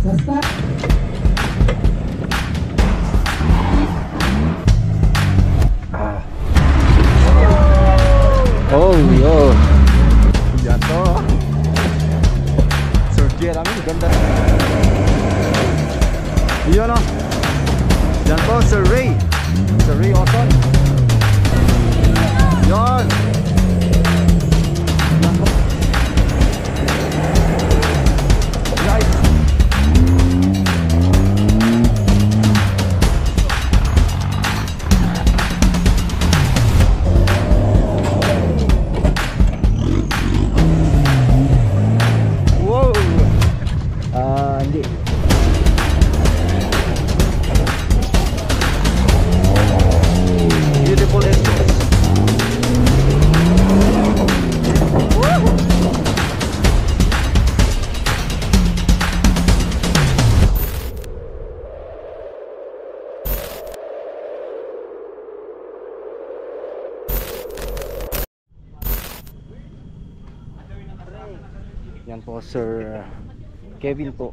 Basta. Oh, yo. Yan to. Sir Jeremy, ganda. Yun o. Yan po, Sir Ray. Sir Ray Oton. Yan. Yan po. Nice. Wow. Hindi. Beautiful experience. Yan po, Sir Kevin po.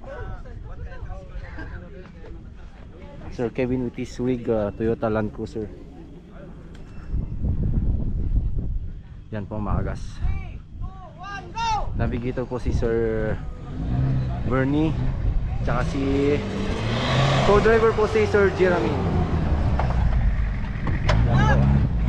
Sir Kevin with his rig, Toyota Land Cruiser. Yan po, maagas. Navigator po si Sir Bernie, tsaka si co-driver po si Sir Jeremy. Yan po.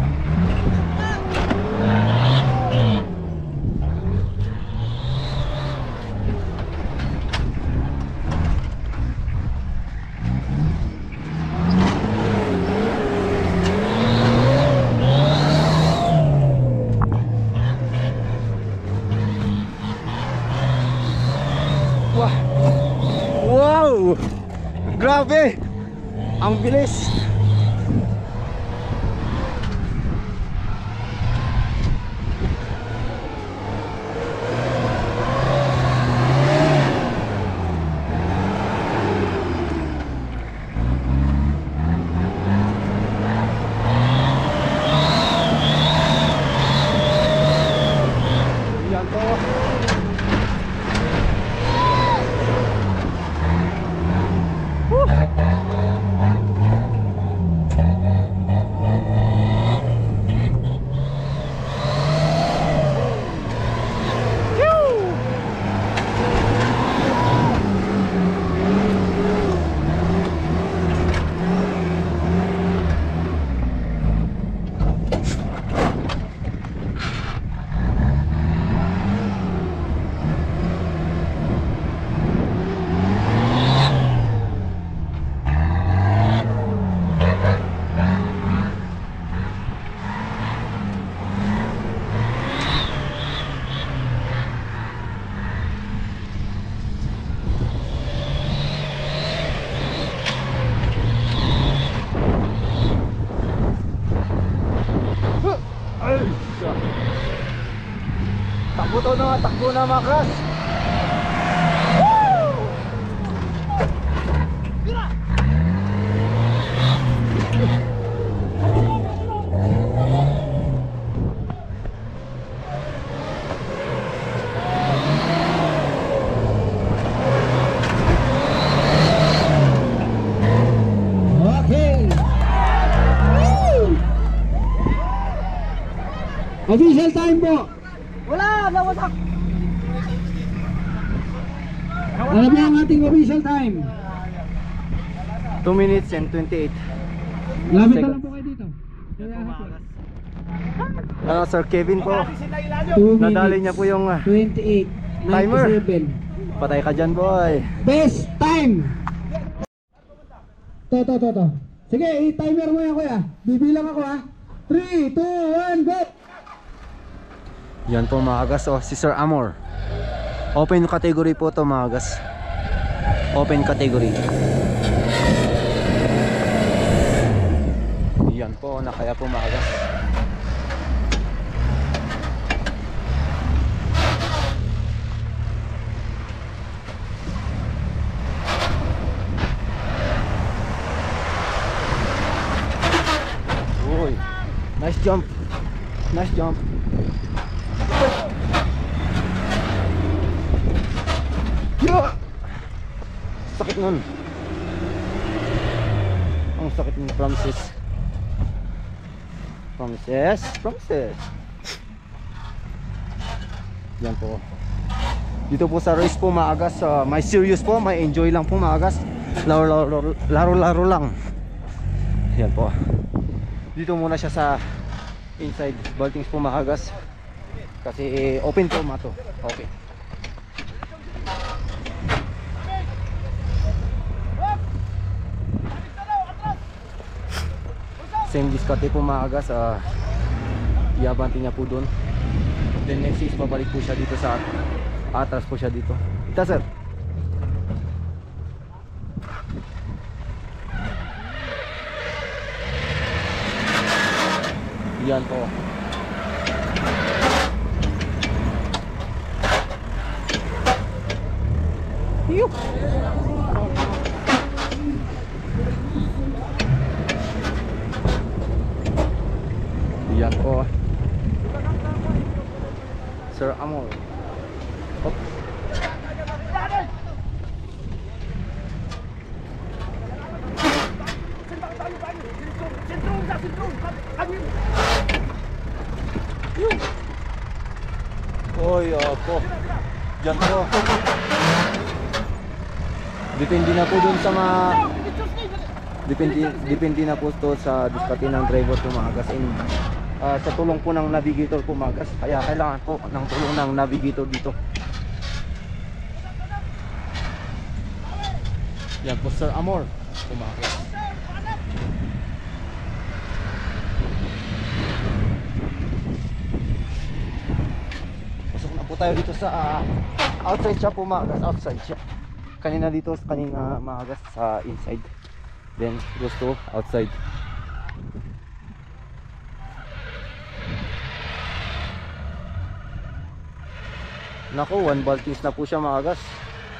Wow! Grabe! Ang bilis! Yan po. Takbo na mga kras. Okay. Official time po. Wala, nawasak. Alam niyo ang ating official time. 2 minutes and 28. Lapit na lang po kayo dito. Sir Kevin po. 2 Nadali minutes, niya po yung 28, timer. 97. Patay ka dyan, boy. Best time. To. Sige, i-timer mo yan kuya. Bibilang ako ha. 3, 2, 1, go. Yan po mga gas, oh, si Sir Amor. Open category po to mga gas. Open category. Yan po, nakaya po mga gas. Uy, nice jump. Nice jump. Yeah. sakit nun. Ang sakit nun, promises. Promises. Yan po. Dito po sa race po maagas, may serious po, may enjoy lang po maagas. Laro lang. Yan po. Dito muna siya sa inside Baltings po maagas. Kasi open po mato. Okay. Same diskarte po maagas, iabanti niya po doon. Then next is babalik po siya dito sa atras po siya dito. Ita sir. Yan po. Yup. Yan po. Sir Amor. Hop. Oy, po. Yan po. Depende na po dun sa mga depende na po to sa diskarte ng driver po mga gas, sa tulong po ng navigator po mga gas. Kaya kailangan po ng tulong ng navigator dito. Yan po Sir Amor po mga gas. Pasok na po tayo dito sa outside siya po mga gas, outside siya. Kanina mga gas sa inside, then goes to outside. Nako, 1 Baltings na po siya mga gas.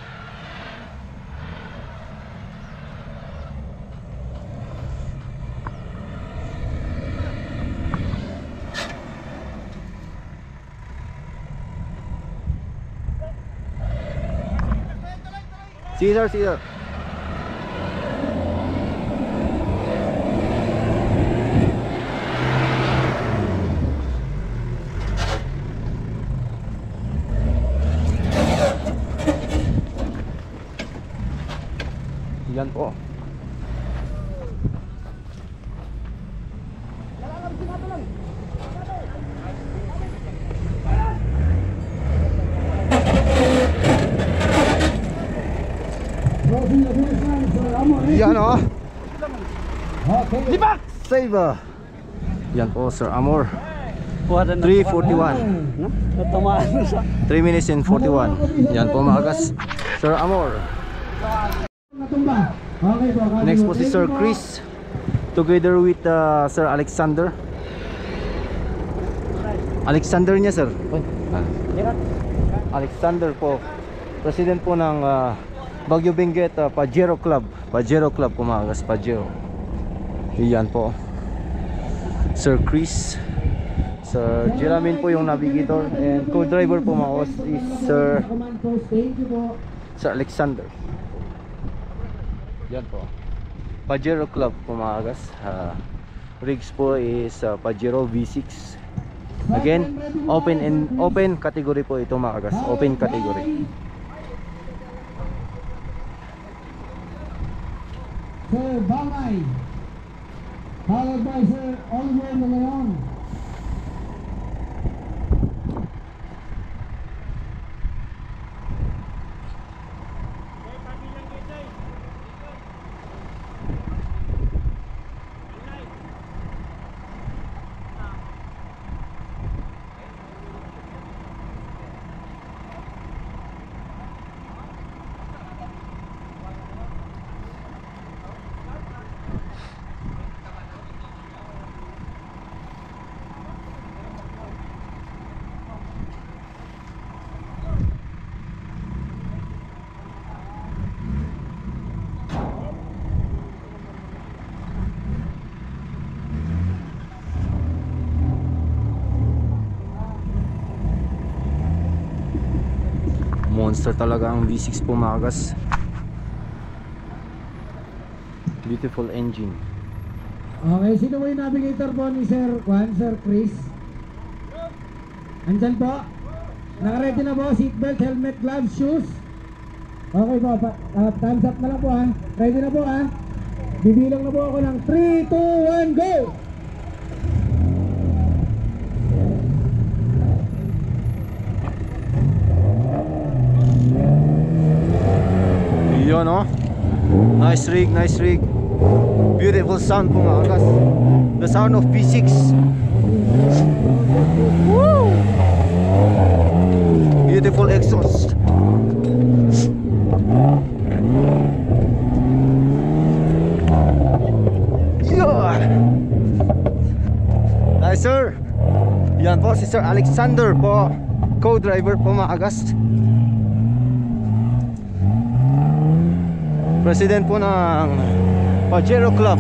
Caesar. Yan po. Yan o. Lipak! Save. Yan po Sir Amor. 3:41. 3 minutes and 41. Yan po mga gas. Sir Amor. Next po si Sir Chris, together with Sir Alexander. Alexander niya sir. Alexander po, president po ng Baguio Benguet Pajero Club po mga gas, Pajero. Iyan po Sir Chris. Sir Jelamin po yung navigator, and co-driver po mga gas is Sir Alexander. Yan po Pajero Club po mga gas. Rigs po is Pajero V6. Again, open category po ito mga gas, open category. Sir Bangay, followed by Sir Oliver de Leon. Monster talaga ang V6 po mga gas. Beautiful engine. Okay, sino mo yung navigator po ni Sir Juan, Sir Chris? Andyan po? Naka-ready na po? Seatbelt, helmet, gloves, shoes? Okay po, thumbs up na lang po ha. Ready na po ha. Bibilang na po ako ng 3, 2, 1, go! Yun oh. Nice rig, nice rig. Beautiful sound po mga kagas. The sound of V6. Woo! Beautiful exhaust. Yeah. Nice sir. Yan po si Sir Alexander po, co-driver po mga kagas. President po ng Pajero Club.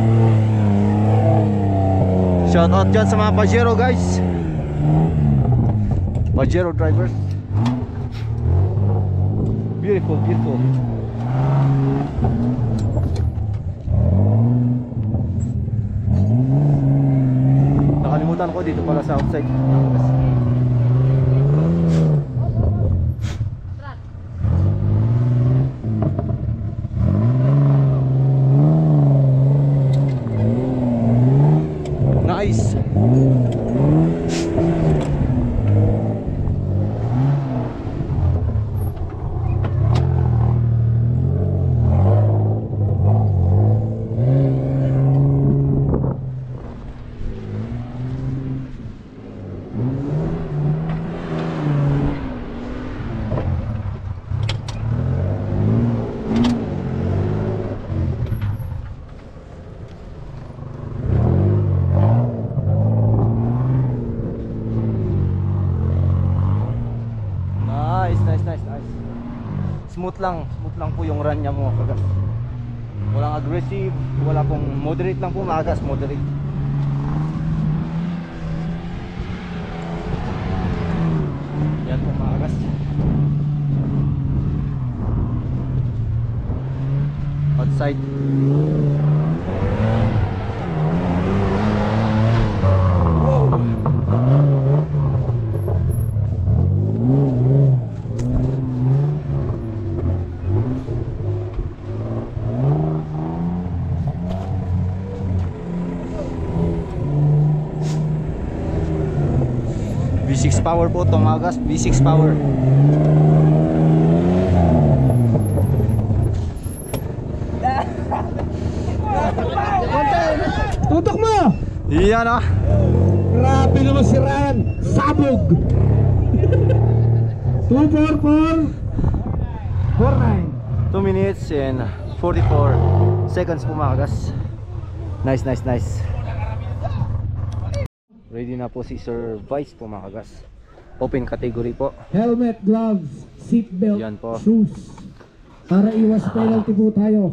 Shout out dyan sa mga Pajero guys, Pajero drivers. Beautiful, beautiful. Nakalimutan ko dito pala sa outside. Nice. Nice. Smooth lang po yung run niya mga kagas. Walang aggressive, wala pong moderate lang po mga kagas, moderate. Yan po mga kagas. Outside. V6 power po itong mga gas, V6 power. Tutok mo! Iyan ah. Grabe naman si Ryan, sabog! 244 49. 2 minutes and 44 seconds po mga gas. Nice. Ready na po si Sir Vice po mga kagas. Open category po. Helmet, gloves, seatbelt, Yan po. shoes. Para iwas penalty po tayo.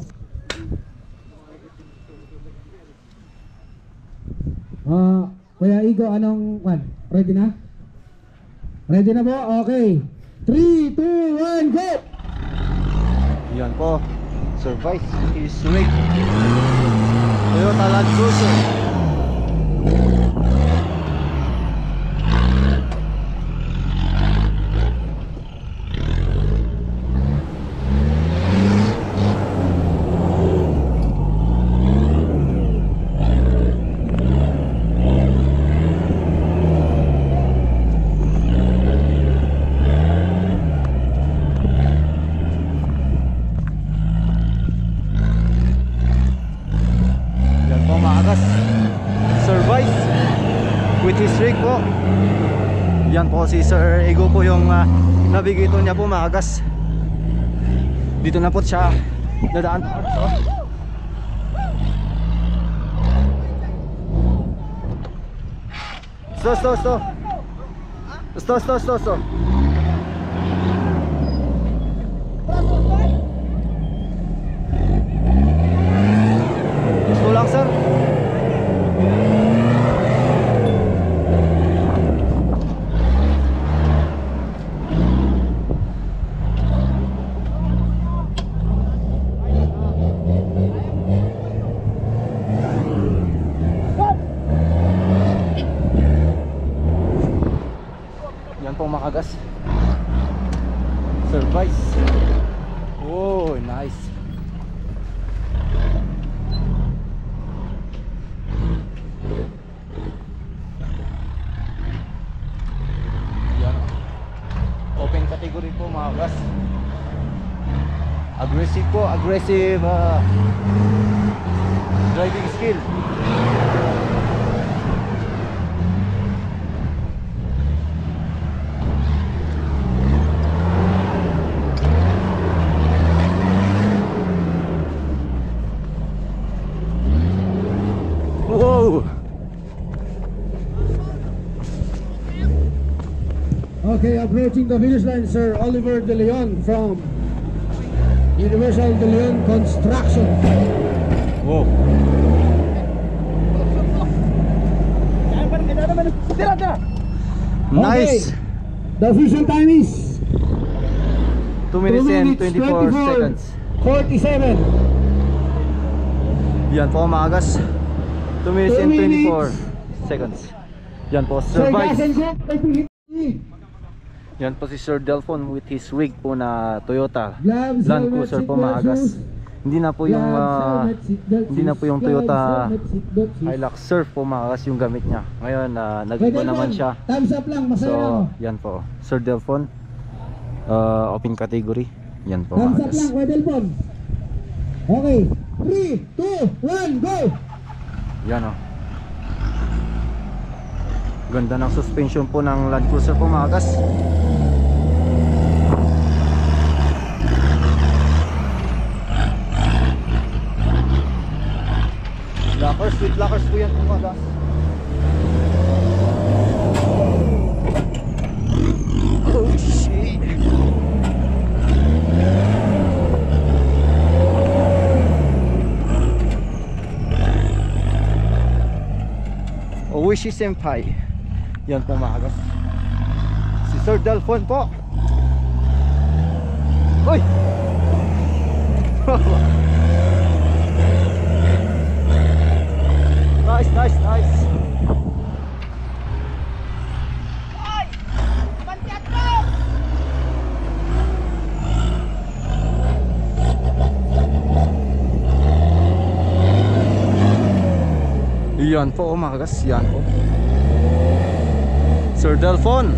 Kuya Igo, anong ready na? Ready na po? Okay. 3, 2, 1, go! Yan po. Sir Vice is ready. Toyota Land Cruiser. With his rig po. Yan po si Sir Ego po yung navigator niya po mga gas. Dito na po siya dadaan. Stop. Gusto lang sir. maagas. Sir Vice. Oh, nice. Yan. Open category po maagas. Aggressive po, aggressive driving skill. Whoa! Okay, approaching the finish line, Sir Oliver De Leon from Universal De Leon Construction. Whoa! Nice! The official time is 2 minutes and 24 seconds. 47. Yan po maagas. 2 minutes and 24 seconds. Yan po Sir Sir Gas Vice. and Go, Yan po si Sir Delphon with his wig po na Toyota gloves, Land helmet, Cruiser po seatbelt, maagas. shoes. Hindi na po yung Gloves, helmet, seatbelt, hindi na po yung shoes. Toyota Gloves, helmet, seatbelt, shoes. Hilux Surf po maagas yung gamit niya. Ngayon nag-iba Pwede naman man. siya. Thumbs up lang, masaya ako. So yan po Sir Delphon, open category. Yan po Thumbs up maagas. lang, Kuya Delphon. Okay, 3, 2, 1, go! Yan o. Ganda ng suspension po ng Land Cruiser po maagas. Lockers, with lockers po yan po maagas. Oh shit. Owishi Senpai. Yan po maagas. Si Sir Delphon po. Uy! Nice, nice, nice. Yan po umagas, yan po Sir Delphon.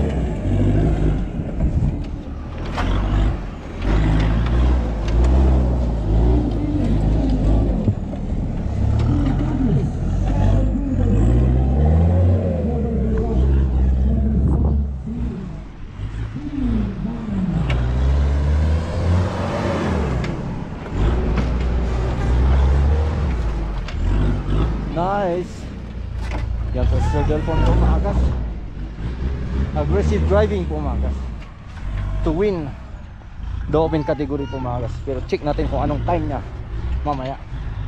Nice. Yan po Sir Delphon po maagas. Aggressive driving po maagas to win the open category po maagas. Pero check natin kung anong time niya mamaya.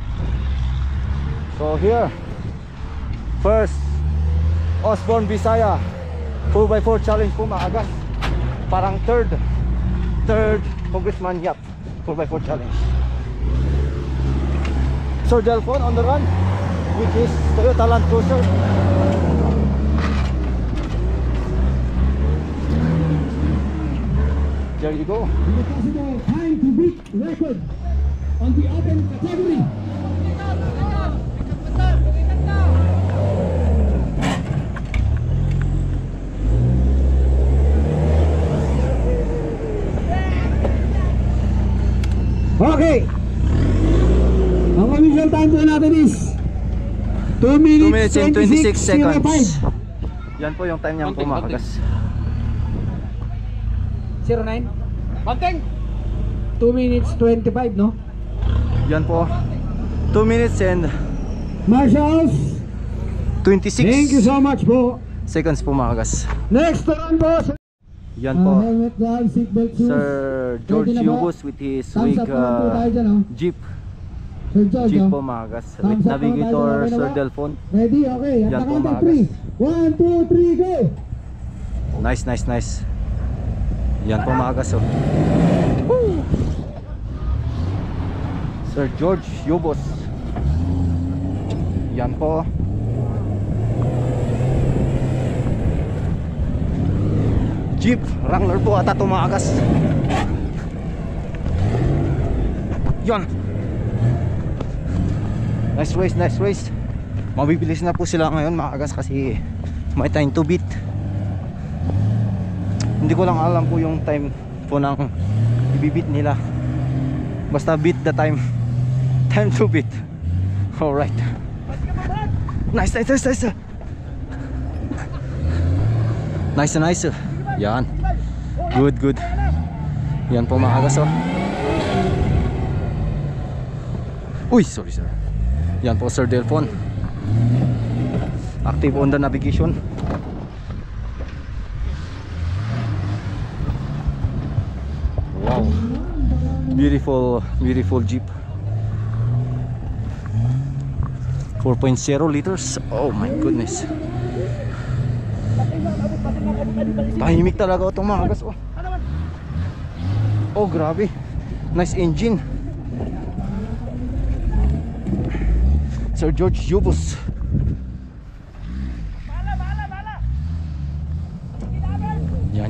So here, first Osborne Visaya 4x4 challenge po maagas. Parang third Congressman Yap 4x4 challenge. Sir Delphon on the run with his Toyota Land Cruiser. There you go. The possible time to beat record on the open category. Okay. Ang official time po natin is 2 2 minutes and 26 seconds. 26:05. Yan po yung time niyang pumakas. 09. Banteng. 2 minutes 25, no? Yan po 2 minutes and Marshals, 26 thank you so much po. seconds pumakas. Next to run po. Yan po Helmet, gloves, seatbelt, shoes. Sir George Ready na ba? Yubos with his Thumbs wig up naman po tayo dyan, oh. Jeep Sir George, Jeep oh. po magas with Thumbs up naman tayo navigator dyan, okay na Sir ba? Delphon. Ready? Okay. At Yan the po, count of maagas. 3. 1, 2, 3, go! Nice, nice, nice. Yan po magas oh. Woo! Sir George Yubos. Yan po. Jeep Wrangler po ata tumakas. Yon. Nice race. Mabibilis na po sila ngayon maagas kasi may time to beat. Hindi ko lang alam po yung time po ng ibibit nila. Basta beat the time. Time to beat. Alright. Nice. Nice. Yan. Good. Yan po maagas oh. Uy, sorry sir. Yan po Sir Delphon. Active on the navigation. Wow. Beautiful Jeep. 4.0 liters. Oh my goodness. Tahimik talaga itong mga gas. Oh grabe. Nice engine. Sir George Yubus. Yan.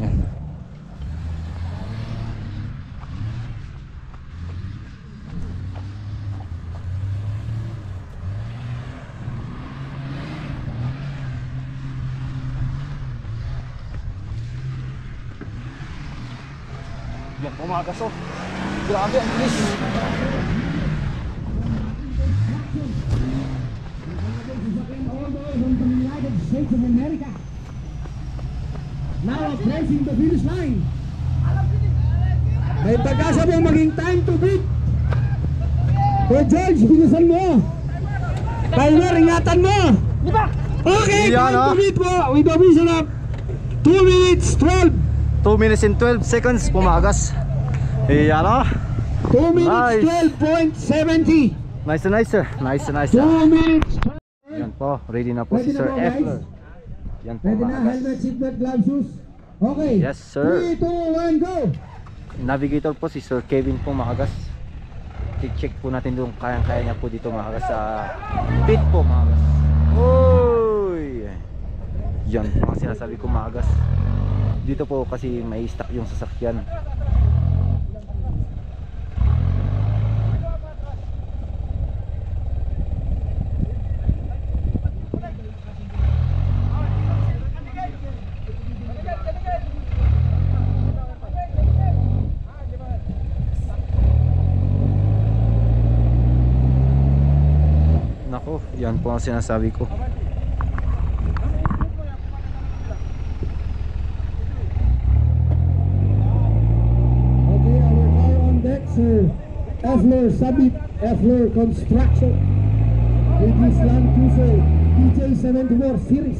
Yan po mga kaso. Grabe ang bilis. States of America. Now approaching the finish line. May pag-asa mo maging time to beat. Kuya George, bilisan mo. Timer, ingatan mo. Okay, Yan, time to beat mo. With a vision of 2 minutes 12. 2 minutes and 12 seconds pumagas. Yan o. 2 minutes Nice. 12.70. Nice. 2 minutes 12. Yan po, ready na po si Ready na Sir po, guys? Effler. Yan po Ready na, maagas. helmet, seatbelt, glove, shoes. Okay. Yes, sir. 3, 2, 1, go. Navigator po si Sir Kevin po maagas. I-check po natin doon kayang-kaya niya po dito maagas sa pit po maagas. Oy! Yan po ang sinasabi ko maagas. Dito po kasi may stock yung sasakyan. Nako, yan po ang sinasabi ko. Okay, our car on deck, Sir Effler Sabit Effler Construction with this Land Cruiser DJ74 series.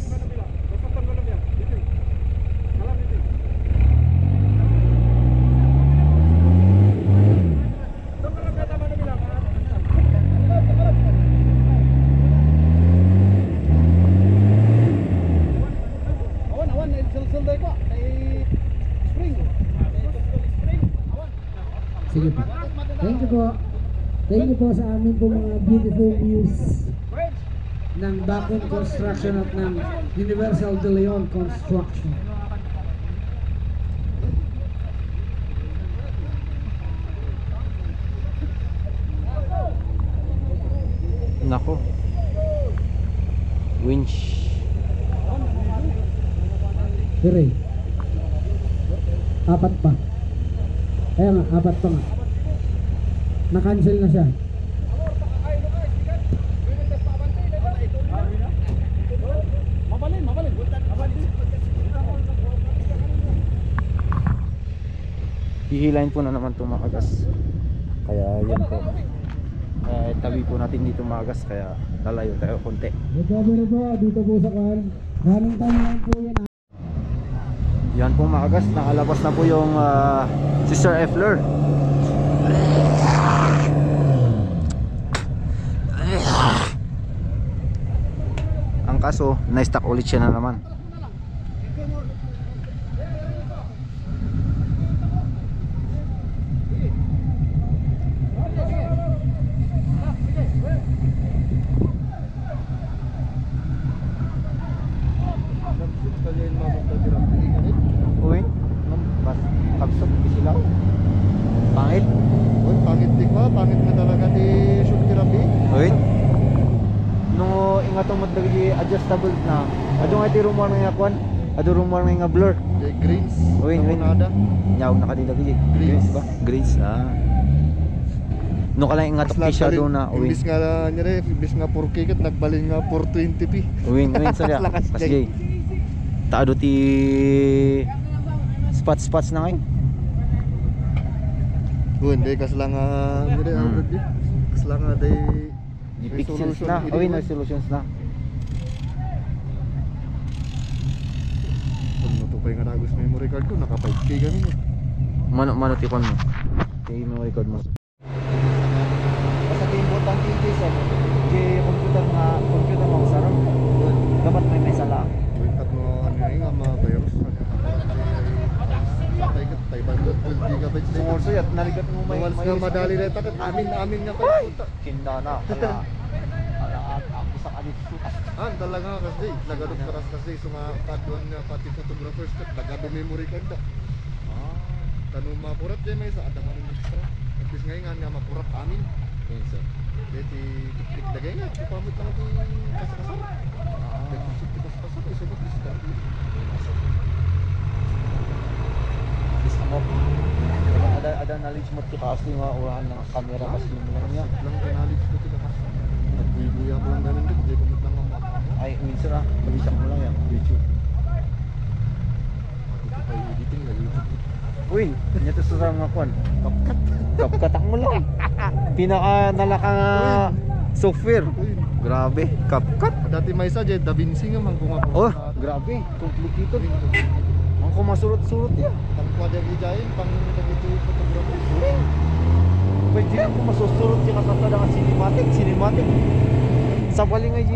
Sige po. Thank you po. Thank you po sa amin po mga beautiful views ng Bacon Construction at ng Universal De Leon Construction. Nako. Winch. Dire. Apat pa. Kaya nga, apat pa nga. Na-cancel na siya. Hihilain po na naman itong maagas. Kaya yan po. Tabi po natin dito maagas. Kaya lalayo tayo konti. Recovery po, dito po sa kan. Running time lang po yan. Yan po maagas. Nakalabas na po yung si Sir Effler. Ang kaso, na-stuck ulit siya na naman. pangit. Uy, pangit di ba? Pangit na talaga di shoot therapy. Uy. No ingat mo lagi adjustable na. Ado nga ti rumor nga kwan. Ado rumor nga blur. Jay Greens. Uy, uy. Nada. Nyaw na kadila gid. Greens ba? Greens. No kala ingat og shadow na. Uy. Imbis nga niya rin, imbis nga 4K kat nagbalin nga 420p. Uy, sa dia. Lakas, Pas Jay. gay. Taado ti spots na ngayon. Uy, hindi kaslang nga rin already. Kaslang nga day Di pixels na. Uy, na resolutions na. Ano to pa yung nagos memory card ko, naka 5K kami mo. Mano tikon mo. Kay memory card mo. Basta kay importante ito sa computer mo sa RAM. Dapat may sala. Uy, at mo ano nga mga virus. Patay ka, 512 gigabytes na. Also yat naligat mo may Once nga madali na ito, amin nga pa yung punta. kinda na. Ala ako sa kanit. Talaga kasi, lagadong karas kasi, sumakadwan nga pati photographers kat, lagado memory card na. Tanong mapurat dyan may sa adang ano extra. At least ngayon nga mapurat amin. Sir. Dito tik lagay nga, kupamot lang ito kasakasar. Dito siya kasakasar, isubot di siya. Bis mo. Ada knowledge mo ti kasi nga urahan ng camera kasi mo lang niya. Lang kanalig ko ito kasi. Nagbuya ko lang ganun dito, di kumot lang ang mata. Ay, minsan mabisa mo lang yan. YouTube. Ito pa yung editing na YouTube. Uy, nito sa mga kwan. Kapkatak mo lang. Pinaka nalaka nga software. Uy, Grabe, kapkat. dati may isa dyan, Da Vinci nga man kung ako. Oh, grabe. Complicated. Ang kumasurot-surot yan. Ang kwadya gijayin, pang nag-ito yung photography. Pwede yan kung masusurot yung kakakada nga cinematic. Sa paling nga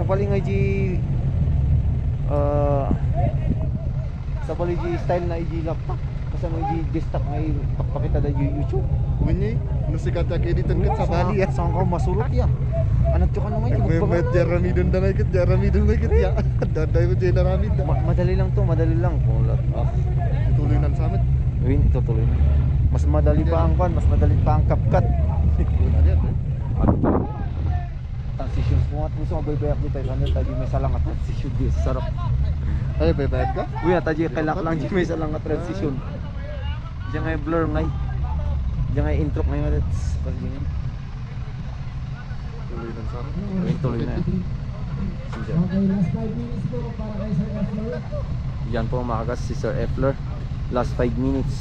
style na iji laptop. Kasi mo iji desktop nga pakita da YouTube. Bunyi, nusikat ya editan kat sa Bali ya. Saan ka masurot yan? Anat yung ano nga May yun? Jeremy doon na ikit, Jeremy doon na ikit ya. Daday mo Jeremy da. Madali lang to, madali lang. Tuloy nan samit. Uy, ito tuloy na. Mas madali pa ang kwan, mas madali pa ang CapCut. Wala diyan eh. Transitions mo at gusto mabaybayak di 500 tayo may salang at transition di sarap. Ay, baybayad ka? Uy, tayo kailak lang di may salang at transition. Diyan nga blur ngay. Diyan nga intro ngayon at Tuloy nan samit. Uy, tuloy na yan. Okay, last 5 minutes po para kay Sir Efler. Yan po makagas si Sir Efler. Last 5 minutes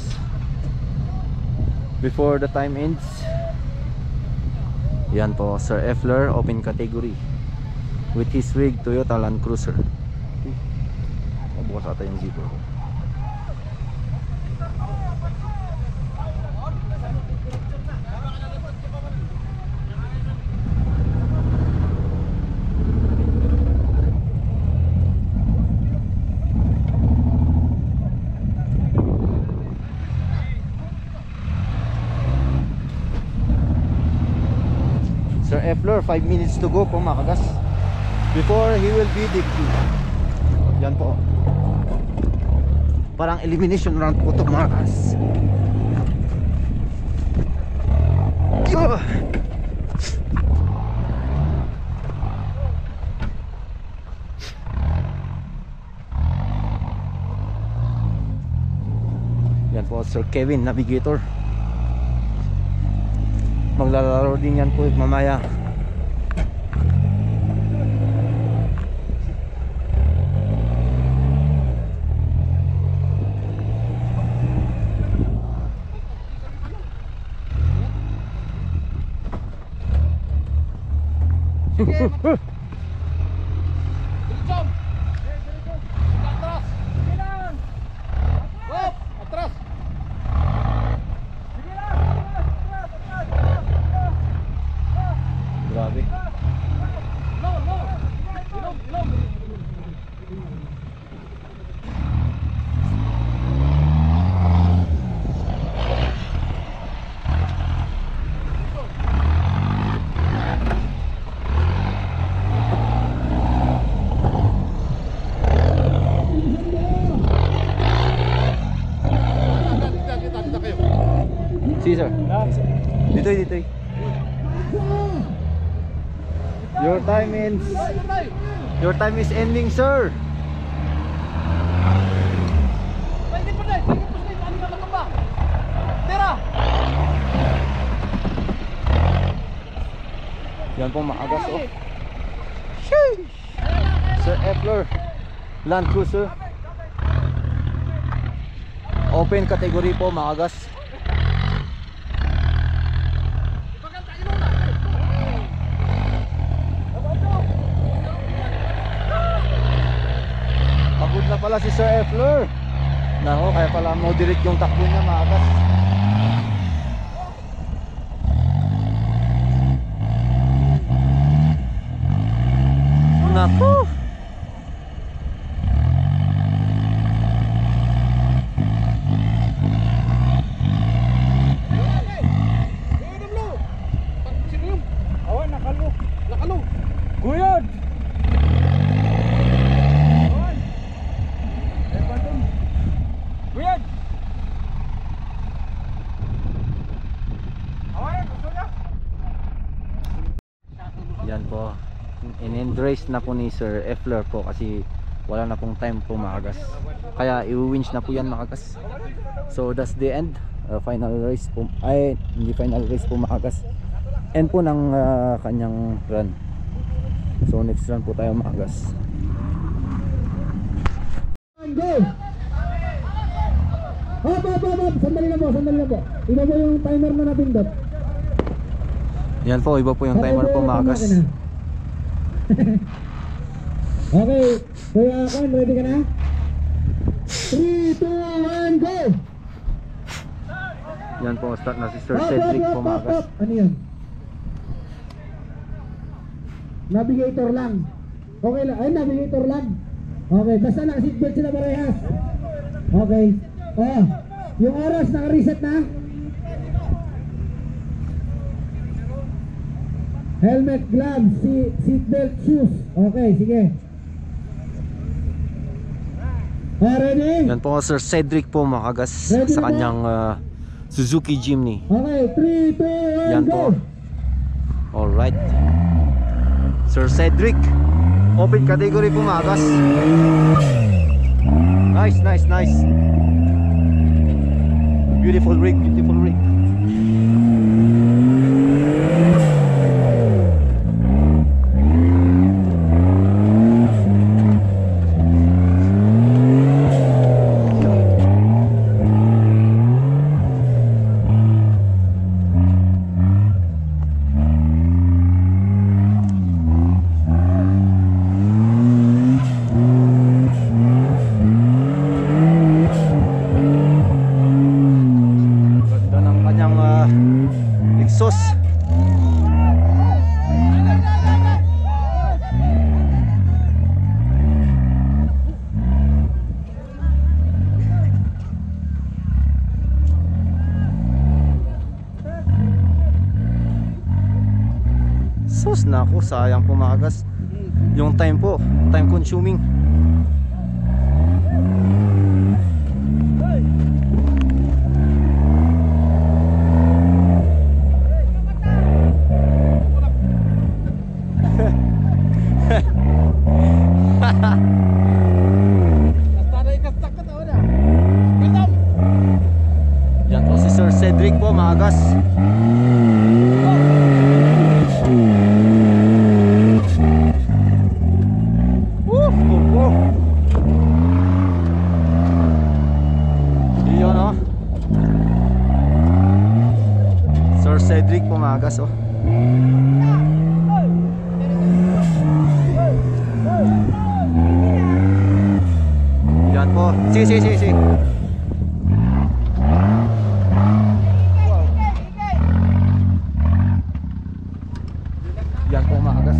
before the time ends. Yan po Sir Efler, open category with his rig Toyota Land Cruiser. Bukas ata yung zipper ko. Sir Efler, 5 minutes to go po makagas before he will be DQ. Yan po. Parang elimination round po ito makagas. Yan po Sir Kevin, navigator. Maglalaro din yan po mamaya. Grabe. Sige sir. Dito. Your time is ending, sir. Yan po maagas oh. Sheesh! Sir Effler Land Cruiser. Open category po maagas. Pagod na pala si Sir Effler. Nako, kaya pala moderate yung takbo niya maagas. Naku. Guyod. Guyod. Yan po. In-end-race na po ni Sir Effler po kasi wala na pong time po maagas. Kaya i-winch na po yan maagas. So that's the end. Final race po. Ay, hindi final race po maagas. End po ng kanyang run. So next run po tayo maagas. Go! Hop. Sandali na po. Iba po yung timer na napindot. Yan po, iba po yung timer po maagas. Okay, Kuya Juan, ready ka na? 3, 2, 1, go! Yan po, start na si Sir Cedric po maagas. Ano yun? Navigator lang. Okay lang, ay navigator lang. Okay, basta naka-seatbelt sila parehas. Okay. Oh, yung oras naka-reset na. Helmet, gloves, seatbelt, shoes. Okay, sige. Ready? Yan po Sir Cedric po makagas Ready sa na kanyang Suzuki Jimny. Okay, 3, 2, 1, Yan go! po. Alright. Sir Cedric, open category po makagas. Nice. Beautiful rig. Exhaust. Sus na ako, sayang pumagas. Yung time po, time consuming. Yan po si Sir Cedric po maagas. Iyon oh. Sir Cedric po maagas oh. Yan po. Sige. Yan po maagas.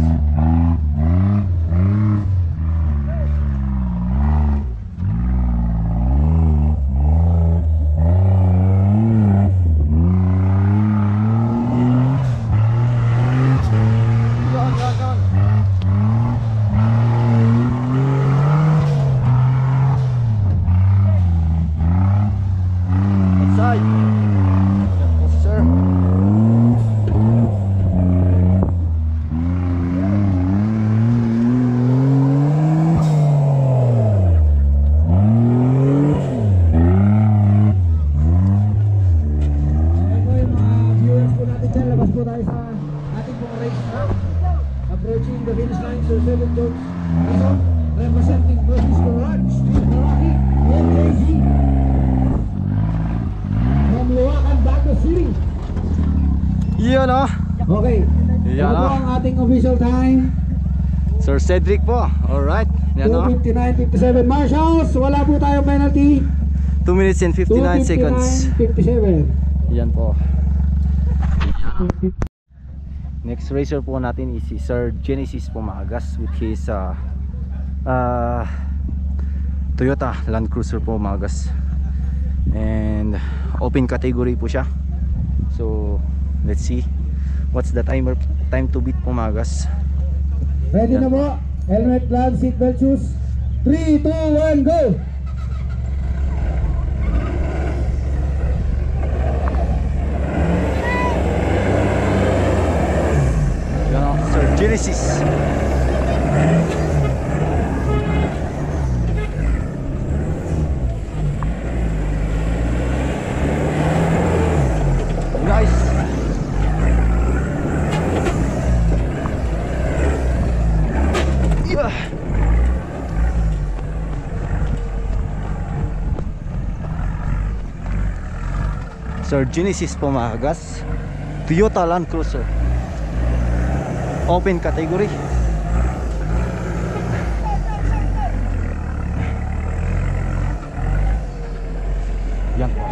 sa ating pong race track. Approaching the finish line, Sir Philip George Quezon, representing Murphy's Garage, Steve Maraki, NJG. From Luacan, Bago City. Yun oh. Okay. Yan Ito po oh. ang ating official time. Sir Cedric po. Alright. Yan oh. 2:59.57 marshals. Wala po tayong penalty. 2 minutes and 59 seconds. 2:59.57. Yan po. Next racer po natin is si Sir Genesis Pumagas with his Toyota Land Cruiser Pumagas, and open category po siya. So let's see what's the time to beat Pumagas. Ready na Yan. po? Helmet, gloves, seatbelt, shoes. 3, 2, 1, go! Yan o, Sir Genesis. Nice. Yeah. Sir Genesis Pumagas, Toyota Land Cruiser, open category. Yan po.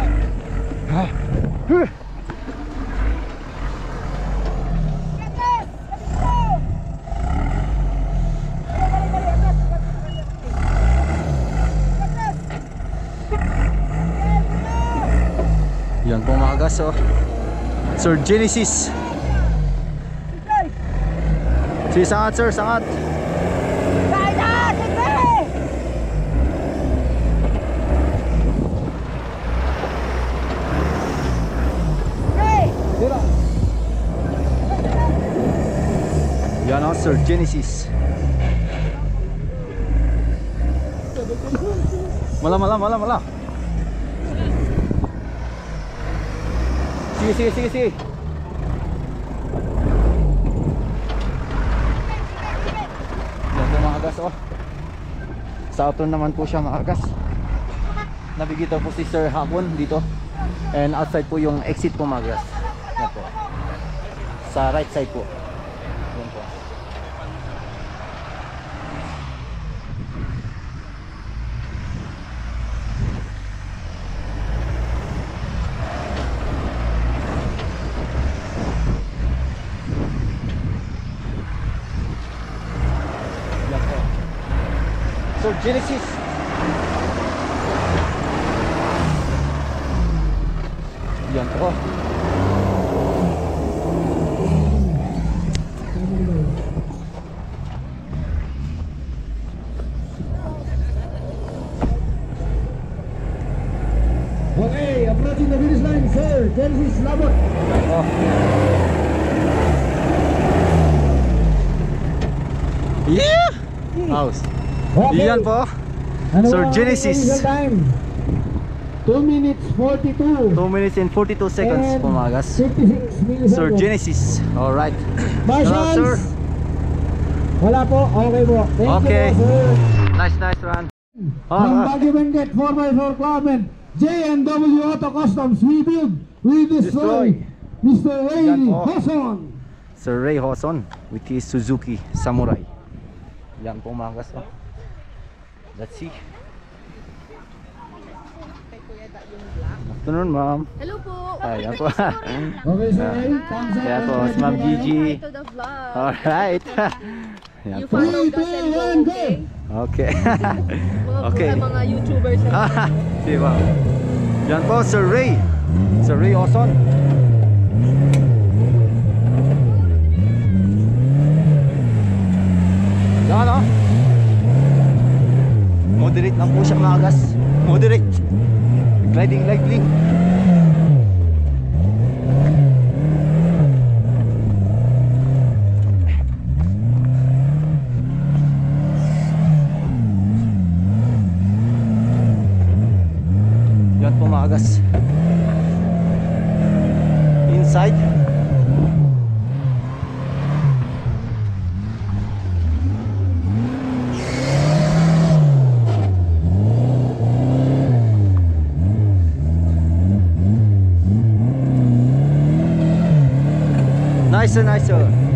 Yan po mga gas oh. Sir Genesis. Sige, sangat sir, sangat. Yan oh, Sir Genesis. Mala. Sige. Yan po mga gas oh. Sa auto naman po siya mga gas. Nabigito po si Sir Hapon dito. And outside po yung exit po mga gas. Yan po. Sa right side po. Yan po. Sir Genesis. Yan po. Okay, approaching the finish line, Sir Genesis Labot. Oh. Yeah! House. Okay. Yan po. Ano Sir ang Genesis. official time? 2 minutes 42. 2 minutes and 42 seconds and po mga gas. 56 milliseconds. Sir Genesis. Alright. Marshals! Sir. Wala po. Okay po. Thank Okay. you po, sir. Nice run. From Baguio Benguet 4x4 Club and J&W Auto Customs, we build, we destroy. Mr. Ray Yan po. Hoson. Sir Ray Hoson with his Suzuki Samurai. Yan po mga gas. Oh. Let's see. Afternoon, ma'am. Hello po. Ayan po. Okay, sir Ray. Thumbs up. Ayan po, and si Ma'am ready Gigi. To the vlog. Alright. Yan You po. follow us and go, okay? Okay. Mga Okay. mga YouTubers na. Di ba? Yan po, Sir Ray. Sir Ray Hoson. Yan o. Moderate lang po siya mga gas. Moderate. Gliding lightly. Yan po mga gas. Inside. Nice, nice.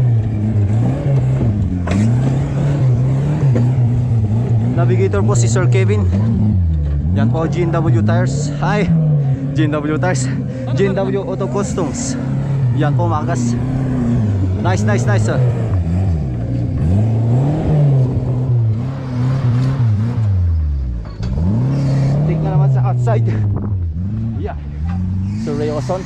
Navigator po si Sir Kevin. Yan po, GNW Tires. Hi, GNW Tires. GNW Auto Customs. Yan po, magas. Nice, nice, nice. Take na naman sa outside. Yeah. Sir Ray Oson.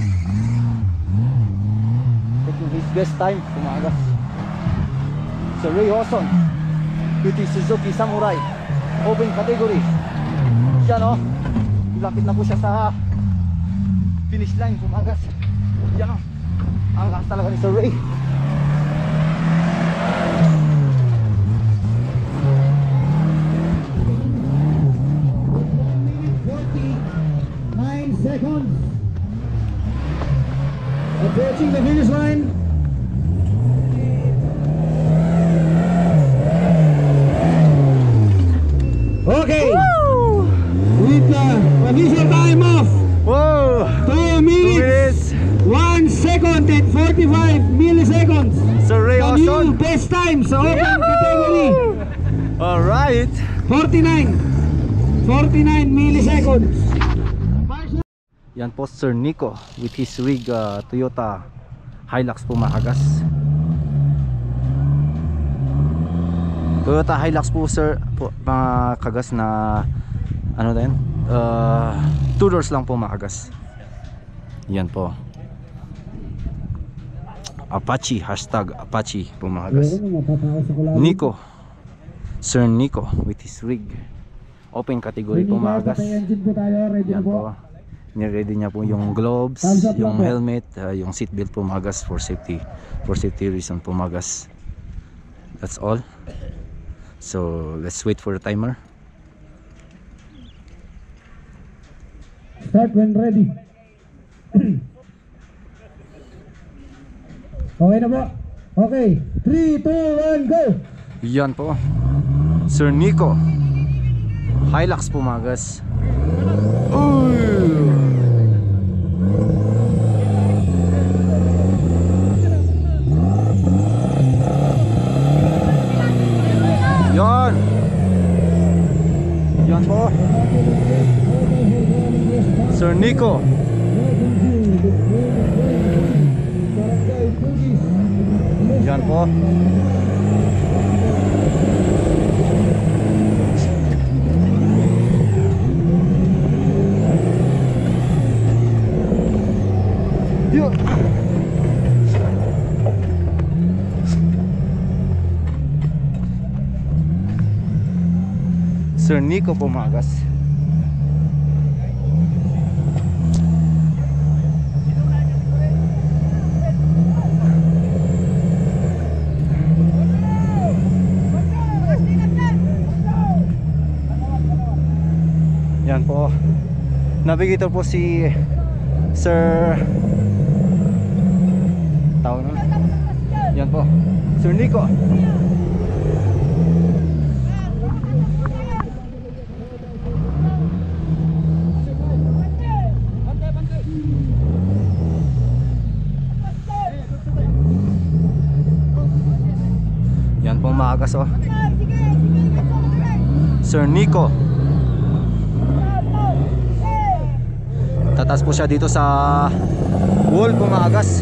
Taking his best time, pumagas. Sir Ray Oson with his Suzuki Samurai open category. Yan o, lapit na po siya sa finish line, pumagas. Yan o, ang lakas talaga ni Sir Ray. Seconds. Approaching the finish line. Okay. Woo! With the official time of Whoa! 2 minutes, 1 second and 45 milliseconds. Sir Ray The new Oson. best time sa open category. Alright. 49 milliseconds. Yan po Sir Nico with his rig Toyota Hilux po mahagas. Toyota Hilux po sir po, mga kagas na ano din 2 doors lang po mahagas. Yan po Apache, hashtag Apache po mahagas. Nico, Sir Nico with his rig open category po mahagas. Yan po, niready niya po yung gloves, yung helmet, yung seatbelt po magas for safety reason po magas. That's all. So let's wait for the timer. Start when ready. Okay na po. Okay, 3, 2, 1, go. Yan po Sir Nico Hilux po magas. Yan. Yan po Sir Nico. Yan po. Yo. Sir Nico pumagas. Yan po. Navigator po si Sir tawag na. Yan po Sir Nico. Yan po maagas oh. Sir Nico. Tatas po siya dito sa wall pumagas.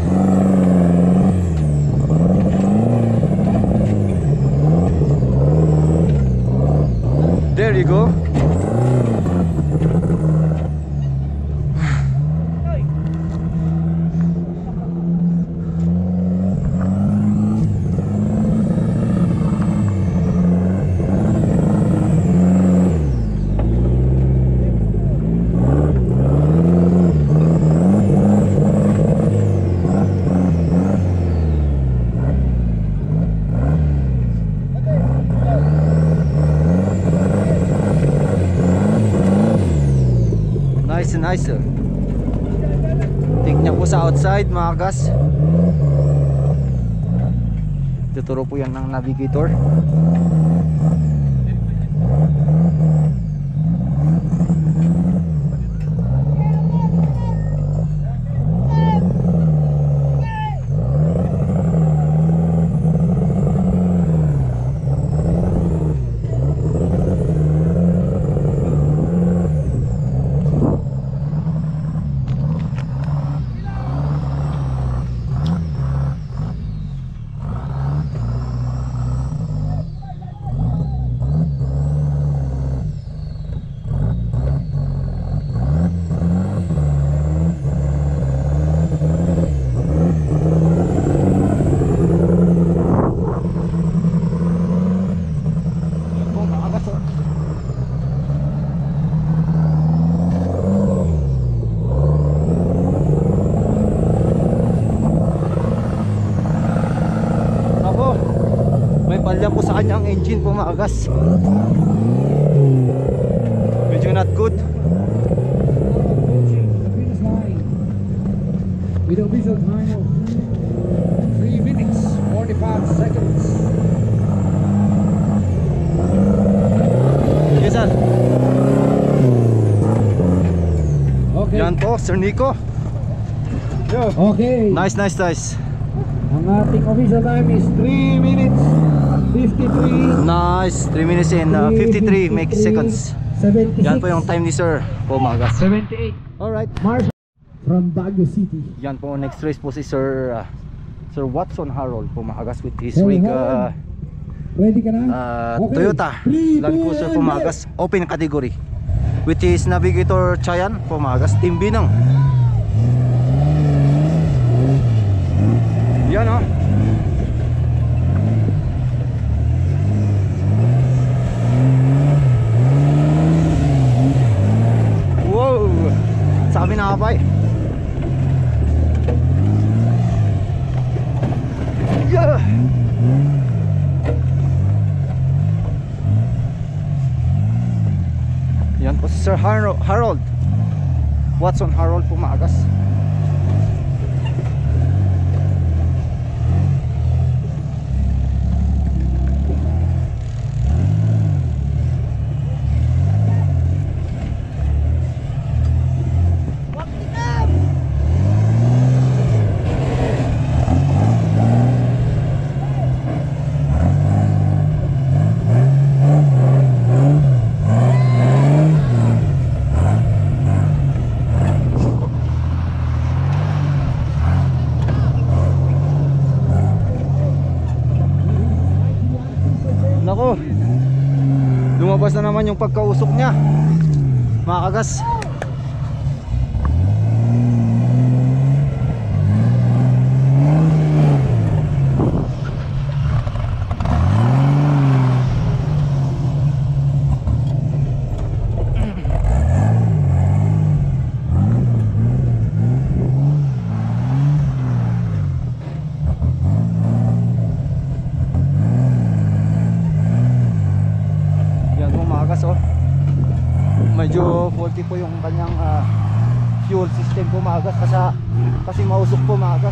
There you go. Nice. Take niya po sa outside mga gas. Tuturo po yan ng navigator. sa kanyang engine po mga gas. Medyo not good. Approaching the finish line with a visual time of 3 minutes 45 seconds. Yes sir. Okay. Yan po Sir Nico. Okay. Nice. Ang ating official time is 3 minutes 53. Nice. 3 minutes and 53 make seconds. 76. Yan po yung time ni Sir po mga gas. 78. Alright. Marshall from Baguio City. Yan po next race po si Sir Watson Harold po mga gas with his Sir rig Harold. Ready ka na? Okay. Toyota 3, Land 2, Cruiser po 1, mga gas, open category with his Navigator Chayan po mga gas, Team Binang. Yan o. Wow, sabi na kapay. Yeah. Yan po si Sir Harold Watson Harold po maagas. Nako, lumabas na naman yung pagkausok niya mga kagas. Oh. Medyo faulty po yung kanyang fuel system po maagas kasi mausok po maagas.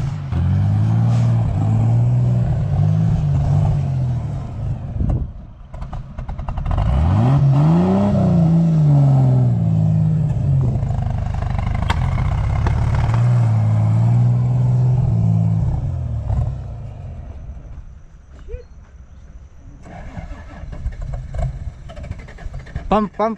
Pump.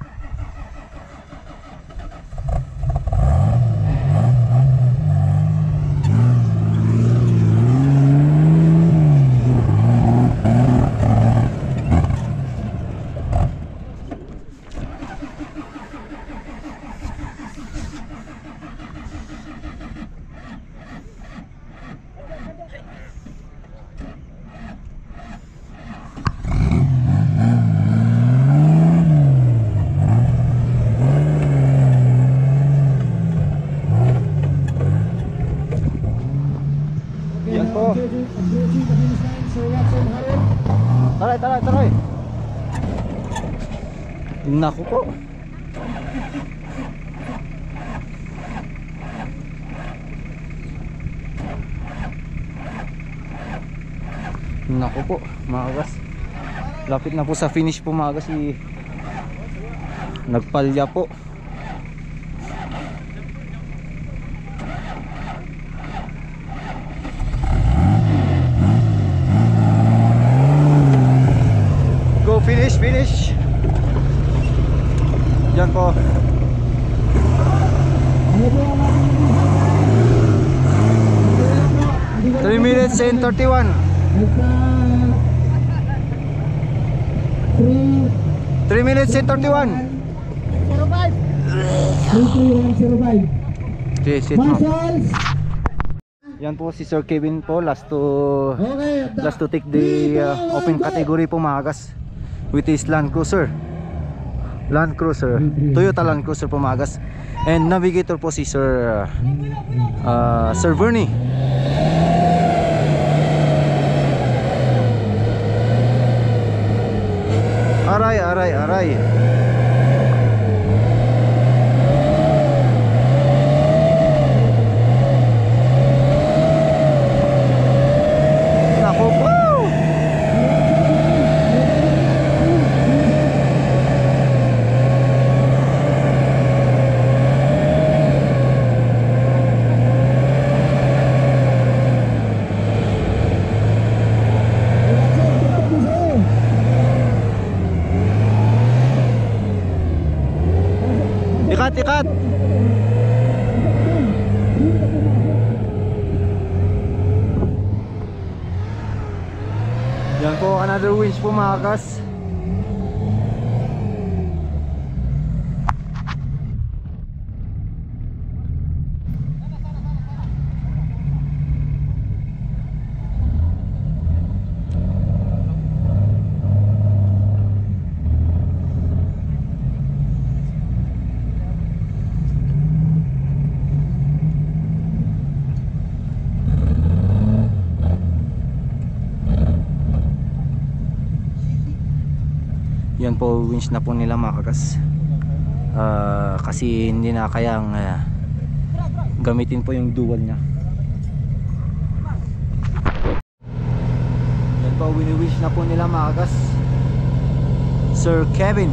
Yan po. Approaching the finish line, Sir Watson Harold. Taray. Naku po. Naku po, mga kagas. Lapit na po sa finish po mga kagas, nagpalya po. Go finish. Yan po. Ano po ang ating 3 minutes and 31. nagka 3 minutes and 31. 33105. Okay, sit mo. Marshals. Yan po si Sir Kevin po, last to Okay. take the open category po mga kagas with his Land Cruiser, Toyota Land Cruiser po mga kagas. And navigator po si Sir Vernie. Aray, aray, aray. Naku po. Ikat, ikat. Yan po, another winch po mga kas. Yan po, winch na po nila mga kagas. Kasi hindi na kayang gamitin po yung dual nya. Yan po, wini-winch na po nila mga kagas. Sir Kevin.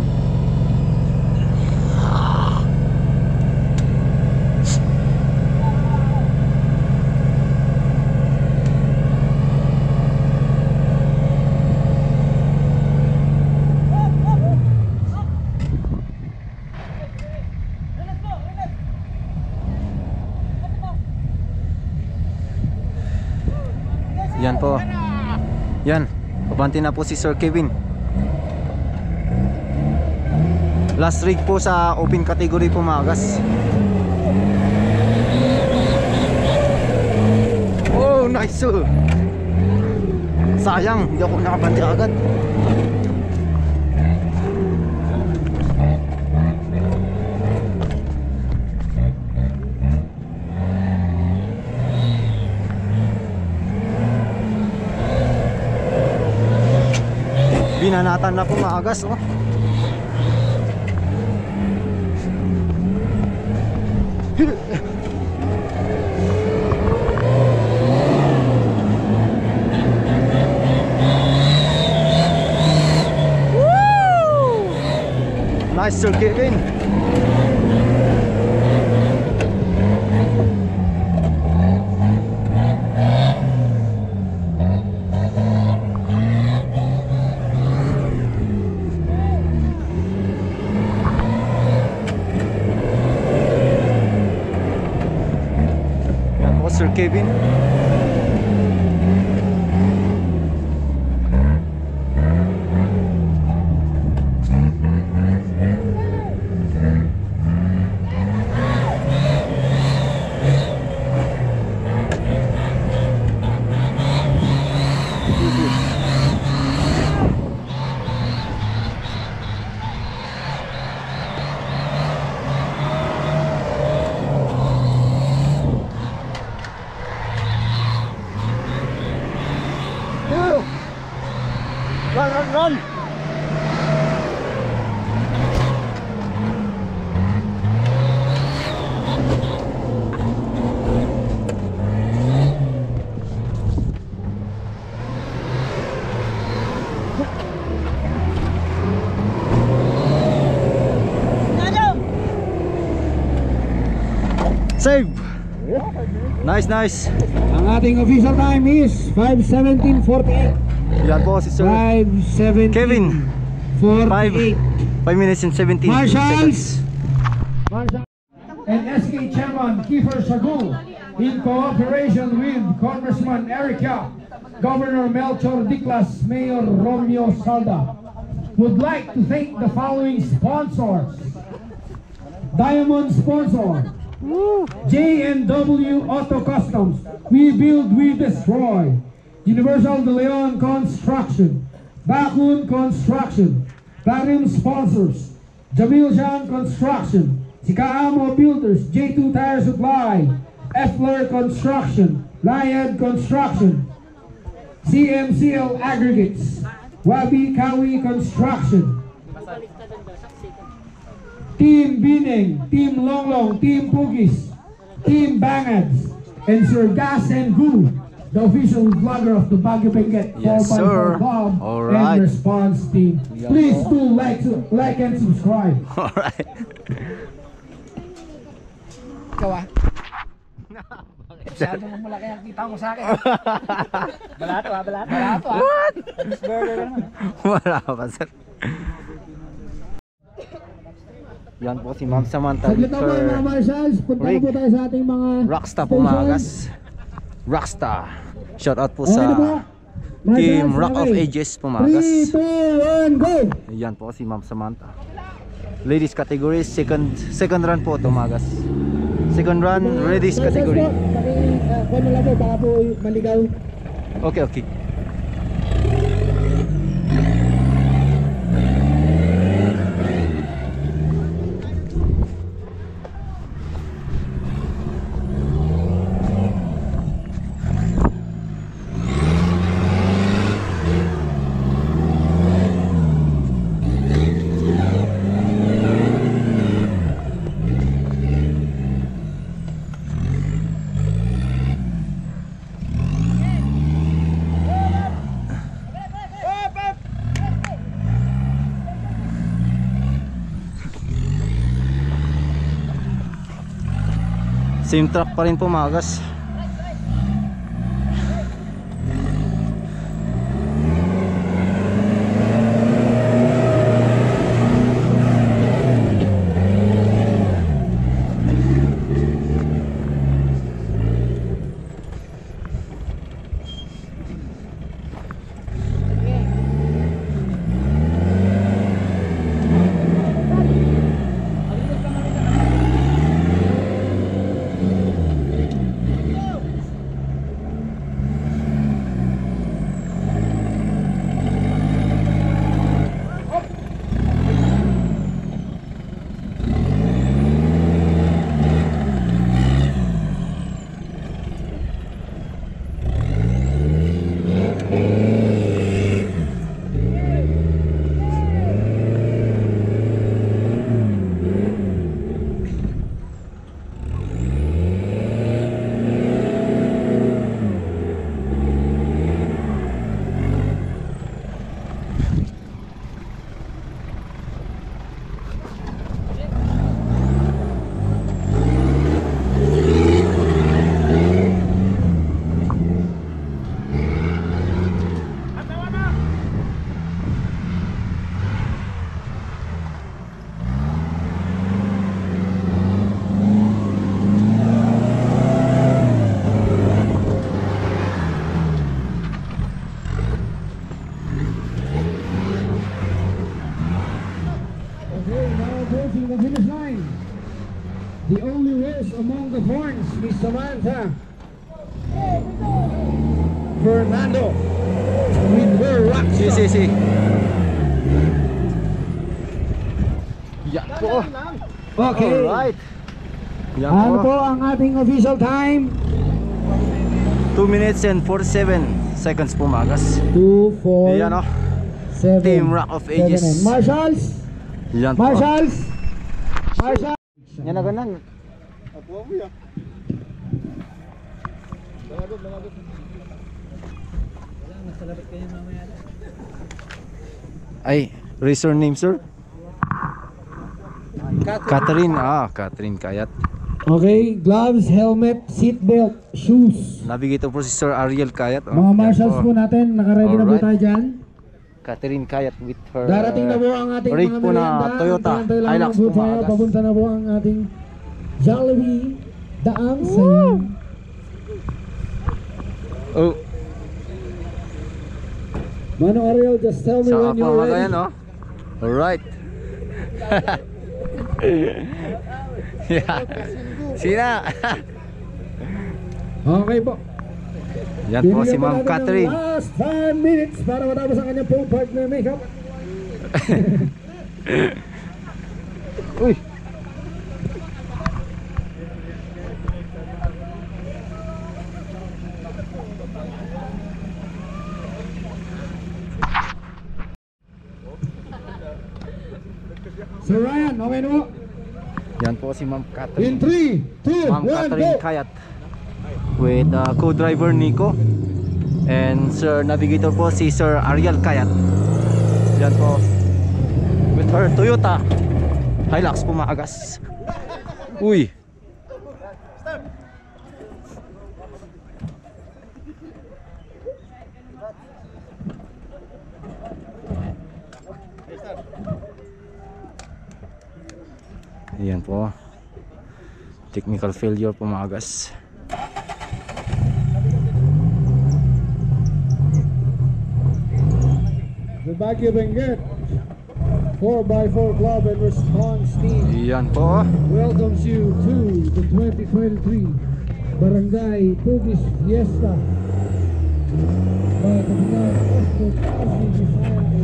Yan po. Yan. Pabanti na po si Sir Kevin. Last rig po sa open category po mga gas. Oh, nice sir. Sayang, hindi ako nakabanti agad. Binanatan na po maagas oh. Woo! Nice Sir Kevin. Sir Kevin. Run! Save! Nice, nice! Ang ating official time is 5:17:48. Yan po si Sir 5:17 Kevin. 48. 5 minutes and 17 Marshals! seconds. Marshal and SK Chairman Kiefer Sagul, in cooperation with Congressman Eric Yap, Governor Melchor Diclas, Mayor Romeo Salda, would like to thank the following sponsors. Diamond sponsor, J&W Auto Customs, we build, we destroy. Universal De Leon Construction, Bakun Construction. Barium sponsors, Jamil Jan Construction, Sikaamo Builders, J2 Tire Supply, Effler Construction, Lyad Construction, CMCL Aggregates, Wabi Kawi Construction, Team Bining, Team Longlong, Team Pugis, Team Bangads, and Sir Gas and Goo, the official vlogger of the Baguio Benguet Yes, 4x4 sir. Club Alright. and Response Team. Yeah. Please do like and subscribe. Alright. Ikaw ah. Masyado mo malaki ang kita mo sa akin. Balato ah, balato. Balato ah. What? Burger naman ah. Wala pa, sir. Yan po si Ma'am Samantha Saglit with na po mga her marshals, punta na rig. po tayo sa ating mga Rockstar po stations. mga gas. Rockstar. Shout out po Okay na po. sa Marshals, Team Rock of okay. Ages po mga gas. 3, 2, 1, go! Yan po si Ma'am Samantha. Ladies category, second run po ito mga gas. Second run, ladies category. Kung lang po, baka po maligaw. Okay, okay. Same truck pa rin po mga gas. Approaching the finish line. The only race among the horns, Miss Samantha. Fernando with her rockstar. Si. Yan po. Okay. Alright. Yan Ano po. po ang ating official time? 2 minutes and 47 seconds po mga gas. 2, 4, Yan o. 7, Team Rock of Ages. 7, 9. Marshals! Yan po. Marshals! Marshals! Yan na ganan. Apo mo ya. Lamadot. Ay, racer name sir? Catherine. Catherine Kayat. Okay, gloves, helmet, seatbelt, shoes. Navigator po si Sir Ariel Kayat. Mga marshals po natin, nakaready na po Alright. tayo dyan. Catherine Kayat with her Darating na po ang ating rig mga po na merienda. Toyota Antay lang Hilux po po tayo. mga gas. Papunta na po ang ating Jollibee Daang Sayo. Oh, Manong Ariel, just tell me saka when pa you're mga ready. yan oh. Alright. Yeah. Sina. Okay po. Yan po si Bibigyan Ma'am natin ng Catherine. last 5 minutes para matapos ang kanyang full partner makeup. Uy. Sir Ryan, okay na po. Yan po si Ma'am In Catherine. 3, 2, 1, Ma'am go! Catherine Kayat with co-driver Nico and Sir Navigator po si Sir Ariel Kayat. Yan po with her Toyota Hilux Pumagas. Uy. Yan po. Technical failure Pumagas. The Baguio Benguet 4x4 Club and Response Team Yan po. welcomes you to the 2023 Barangay Pugis Fiesta by the Pinar Hospitality Society.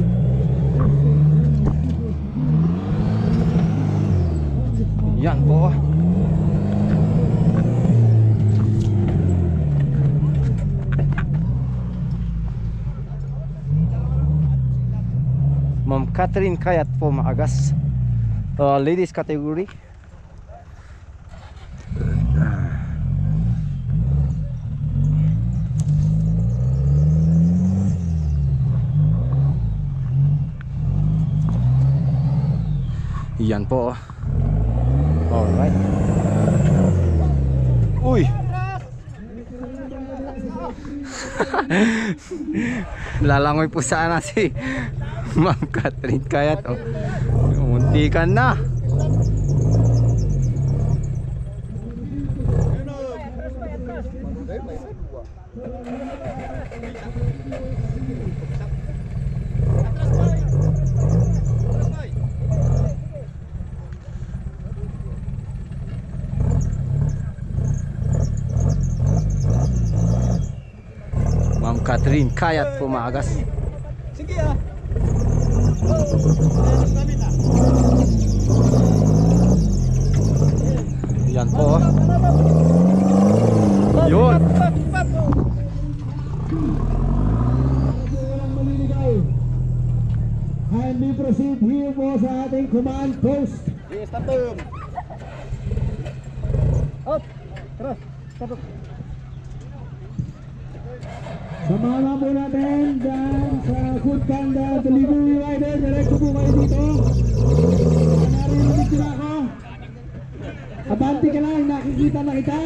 Yan po. Ma'am Catherine Kayat po Maagas, ladies category. Yan po. Alright. Uy. Lalangoy po sana si Ma'am Catherine Kayat. Oh. Muntikan na. Ma'am Catherine Kayat Pumagas. Sige ah. Yan po. Yun. Kindly proceed here po sa ating command post. Yes, tatum. Up. Terus. Tatum. Samahan po natin dyan sa Food Panda Delivery Rider. Diretso po kayo dito. Narinig sila ako. Abante ka lang, nakikita na kita.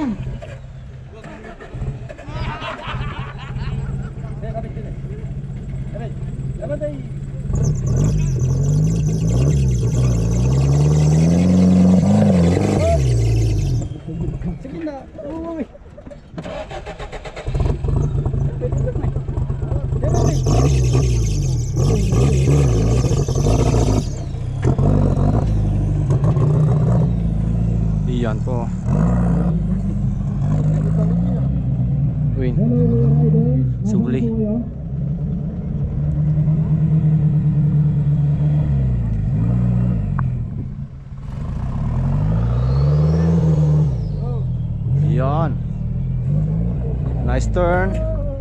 Sige na. Uy. Yan po. Win. Hello Rider. Subli. Yan. Nice turn.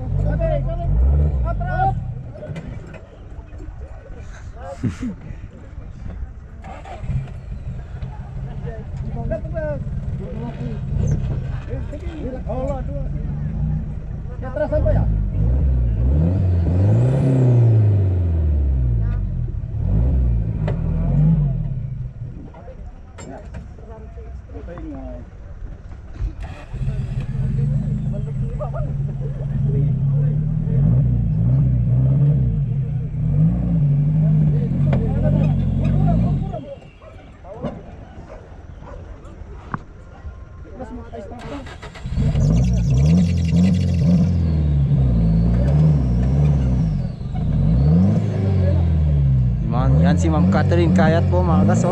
Atrás apa ya? Yan si Ma'am Catherine Kayat po mga kas, oh.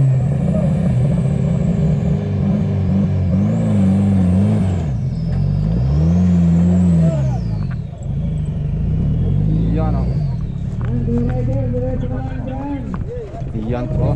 Yan, oh. Yan po.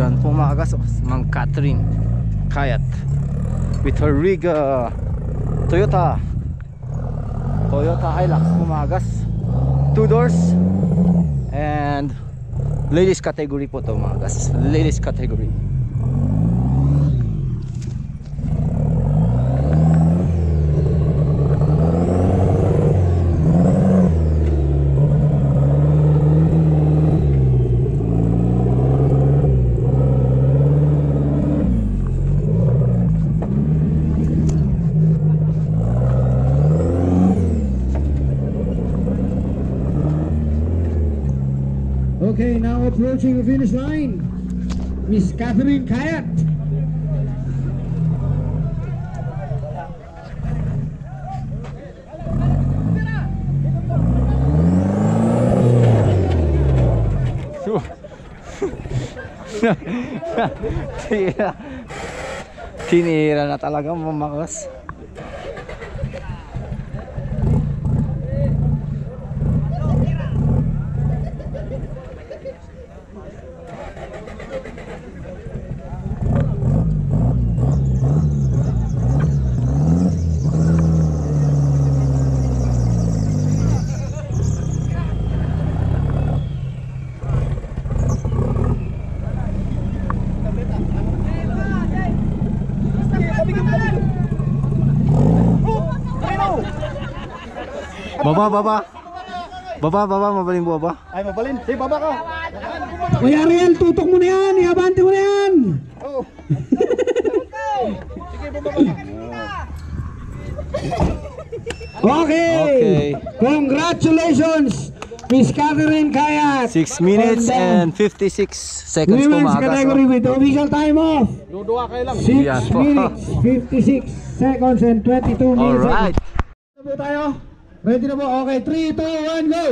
Yan po mga kagas, Ma'am Catherine Kayat with her rig Toyota Hilux po mga kagas, 2 doors and ladies category po to mga kagas, ladies category. Okay, now approaching the finish line, Miss Catherine Kayat. Tinira na talaga mamakas. Baba, mabaling baba. Ay, mabalin. Sige, baba ka. Kuya Ariel, tutok mo na yan, iabante mo na yan. Oo. Sige, baba ka. Okay. Congratulations, Miss Catherine Kayat. 6 minutes and 56 seconds po Women's mga kagas. category with official time of Dudua kayo lang. 6 Yan po. minutes, 56 seconds and 22 minutes. Alright. Ready na po tayo? Ready na po? Okay, 3, 2, 1, go!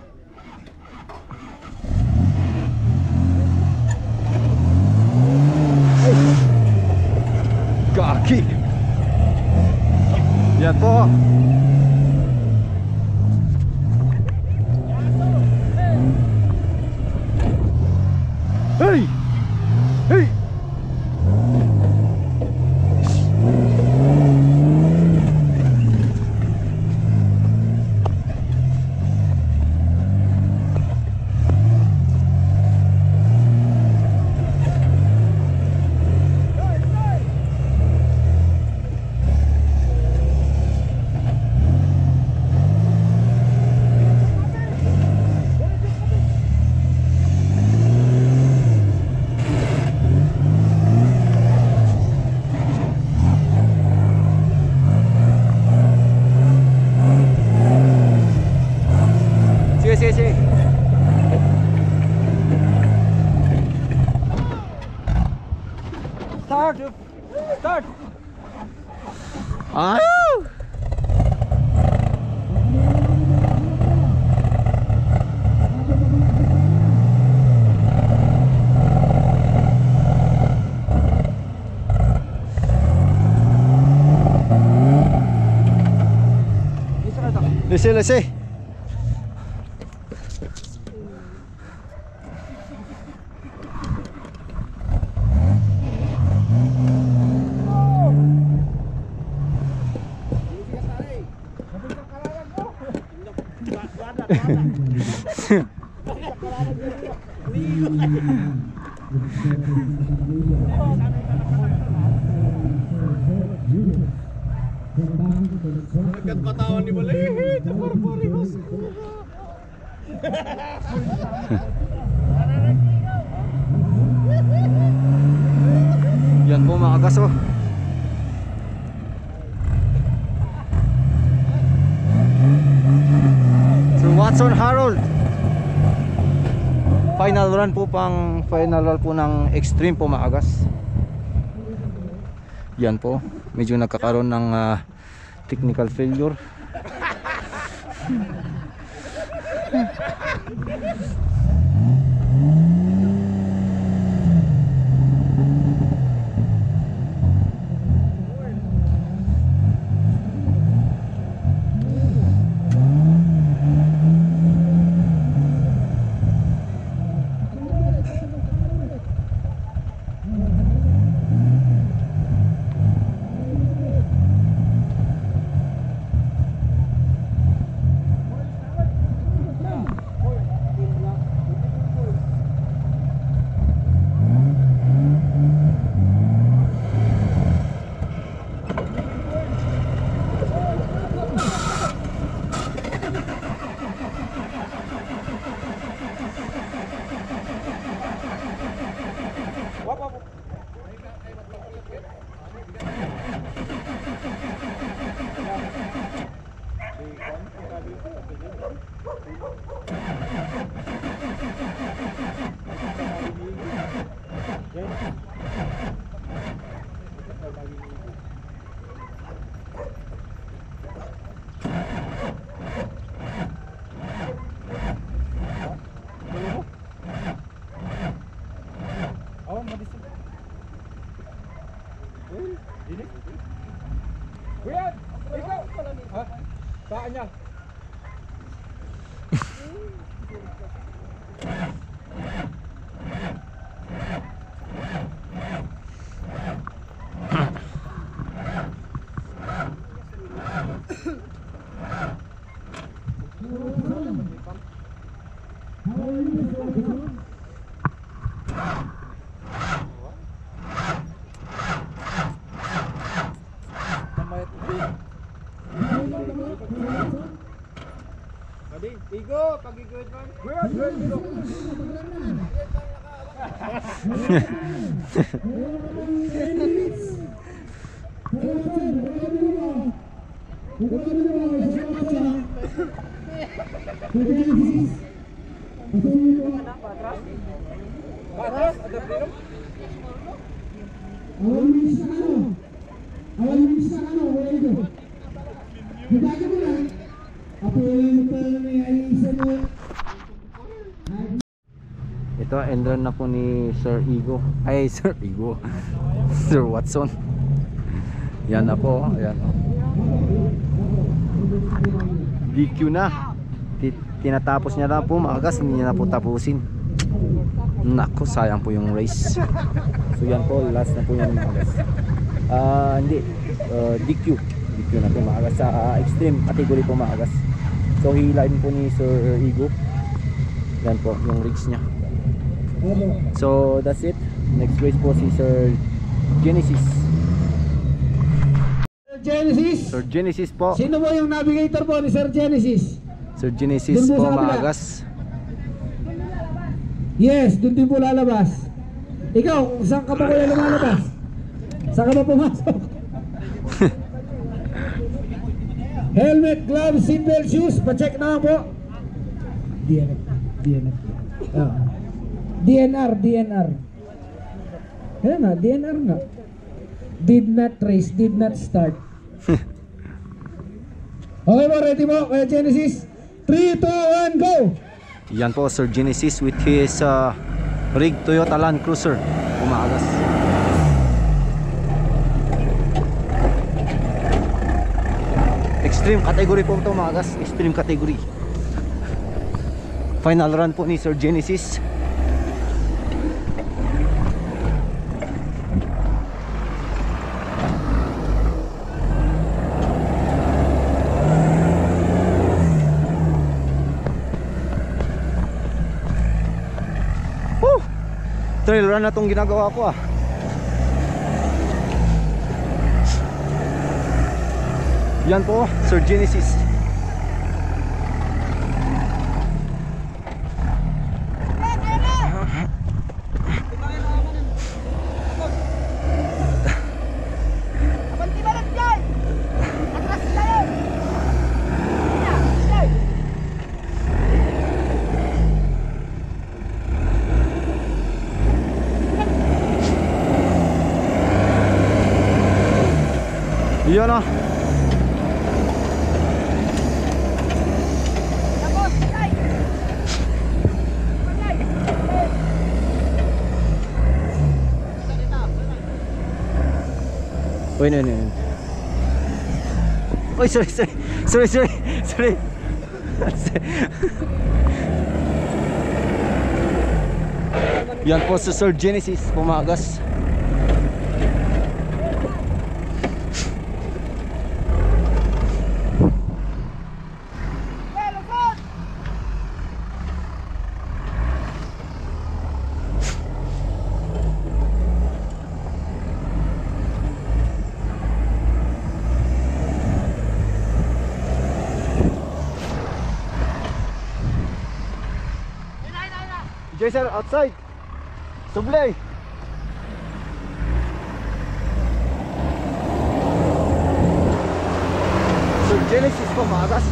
Gaki. Yan po. Hey! Hey! Sige. Start. Ayaw! Lese. Nagkatpatawan ni Balihit. Parparihos. Yan po mga kagas, oh. Sir Watson Harold. Final run po ng Extreme po mga kagas. Yan po, medyo nagkakaroon ng technical failure. Kuya, ikaw. Ha? Saan niya? Igo, pag-igod man. Igo. Patras, ada belum? Ito, end run na po ni Sir Igo. Ay, Sir Igo. Sir Watson. Yan na po. Ayan. DQ na. Tinatapos niya na po maagas. Hindi niya na po tapusin. Nako, sayang po yung race. So yan po, last na po yan maagas. Hindi. DQ. DQ na po maagas. Sa extreme category po maagas. So hilain po ni Sir Igo. Yan po yung rigs niya. So that's it. Next race po si Sir Genesis. Genesis. Sir Genesis po. Sino po yung navigator po ni Sir Genesis? Sir Genesis Dun po sa kabila. maagas. Yes, doon din po lalabas. Ikaw, saan ka ba kuya lumalabas? Saan ka ba pumasok? Helmet, gloves, seatbelt, shoes. Pa-check na po. DNR. DNR. Ayan na, DNR nga. Did not race, did not start. Okay po, ready po, Kuya Genesis? 3, 2, 1, go! Yan po Sir Genesis with his rig Toyota Land Cruiser. Umaagas. Extreme category po ito umaagas. Extreme category. Final run po ni Sir Genesis. Trail run na itong ginagawa ko ah. Yan po Sir Genesis. Yan ah. Uy, no. Uy, sorry. Yan po sa Sir Genesis pumagas. Sir, outside. Sublay. Sir Genesis pumagas.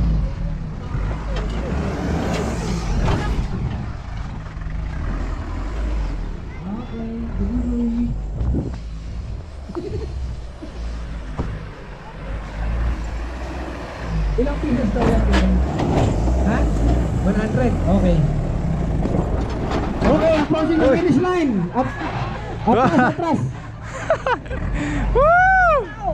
Ilang pieces daw yan? Ha? 100? Okay. Okay, approaching the finish line. Atras. Woo!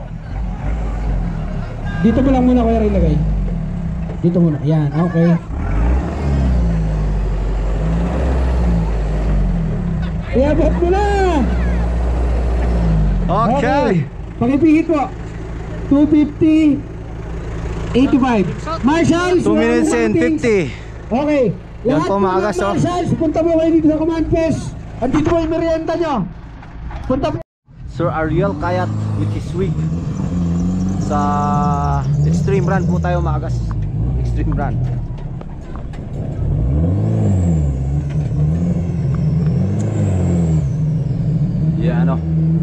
Dito mo lang muna kuya ilagay. Dito muna. Yan, okay. Iabot mo na! Okay. Pakipihit po. 250 85. Marshals, 2 minutes and 50. Okay. Yan Lahat po, po ng maagas, oh. Marshals, punta mo kayo dito sa command post. Andito po yung merienda nyo. Punta po. Sir Ariel Kayat with his wig. Sa Extreme Run po tayo maagas. Extreme Run. Yeah, ano.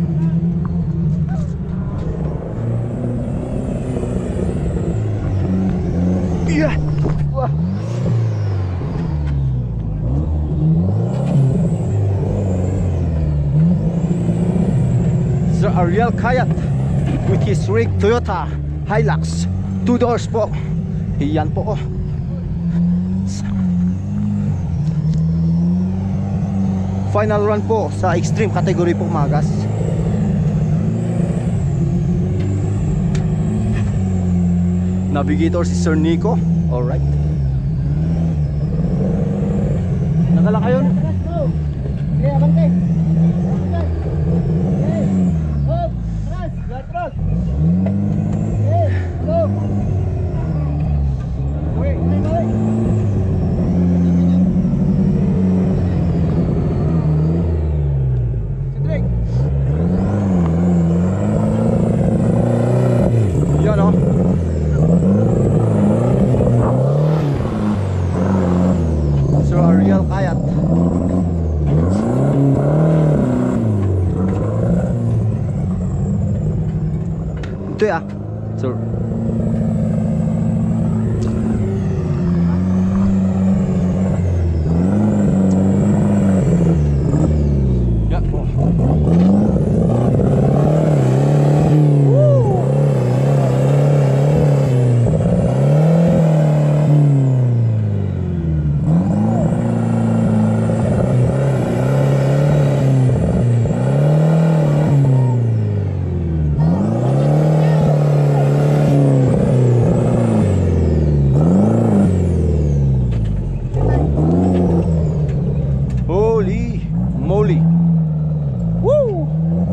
Yeah. Wah. Sir Ariel Kayat with his rig Toyota Hilux 2 doors po. Iyan po. Final run po sa extreme category po magas. Navigator si Sir Nico. Alright. Nakala kayo? Yeah, bangkay. Okay. Hop, tras, gatras. Okay, go. Wait, wait. Cedric. Yan o. Sir Ariel Kayat. Ito ya, sir. Yan po. Holy moly. Woo!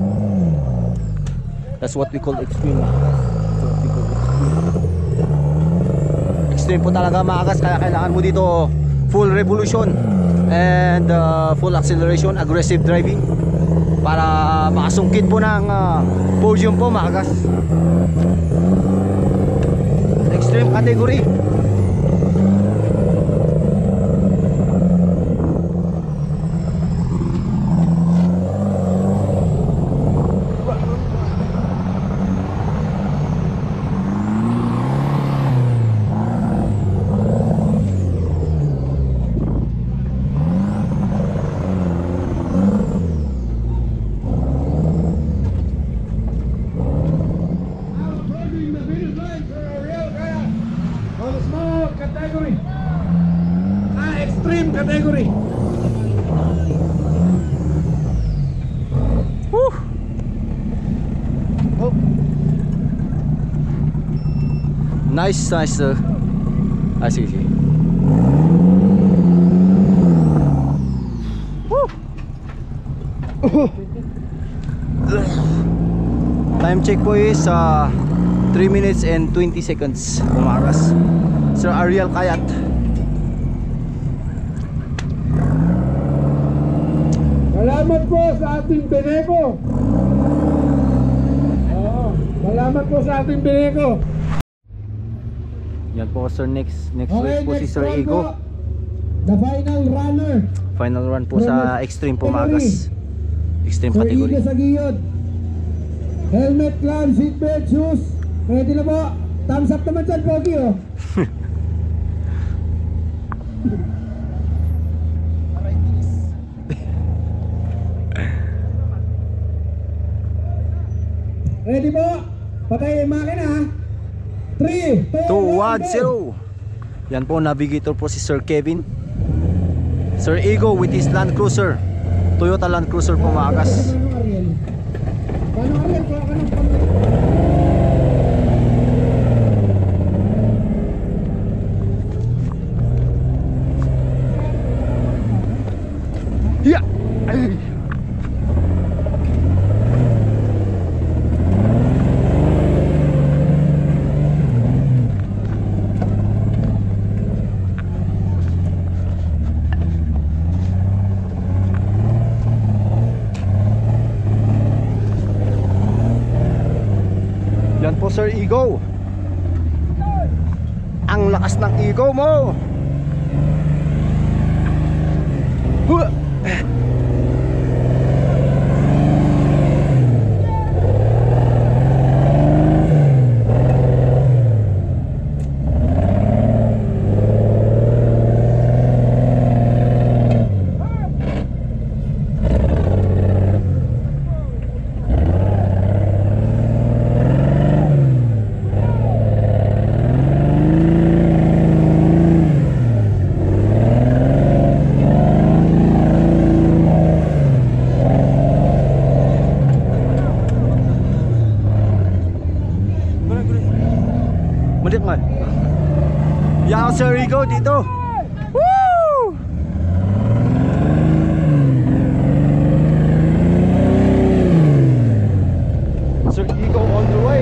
That's what we call extreme. That's what we call extreme. Extreme po talaga maagas, kaya kailangan mo dito full revolution and full acceleration, aggressive driving para makasungkit po ng podium po maagas. Extreme category. Extreme category. Woo! Oh. Nice, nice. Sige. Woo! Time check po is 3 minutes and 20 seconds. Umaras. Sir Ariel Kayat. Salamat po sa ating Beneco. Oo, salamat po sa ating Beneco. Yan po sir, next Okay, race po si next Sir one Ego. po, the final runner. Final run po sa extreme pumagas. Extreme Sir category. Ige sa giyod. Helmet, clown, seatbelt, shoes. Ready na po. Thumbs up naman dyan, Pogi, oh. Ready po? Patay yung makina, ha? 3, 2, 2-1-0. Yan po, navigator po si Sir Kevin. Sir Ego with his Land Cruiser. Toyota Land Cruiser pumagas. Panoorin po, panoorin. Ya. Ay. Yan po Sir Igo. Ang lakas ng Igo mo. Huh. Malit man. Yang Sir Igo dito. Woo! Sir Igo on the way.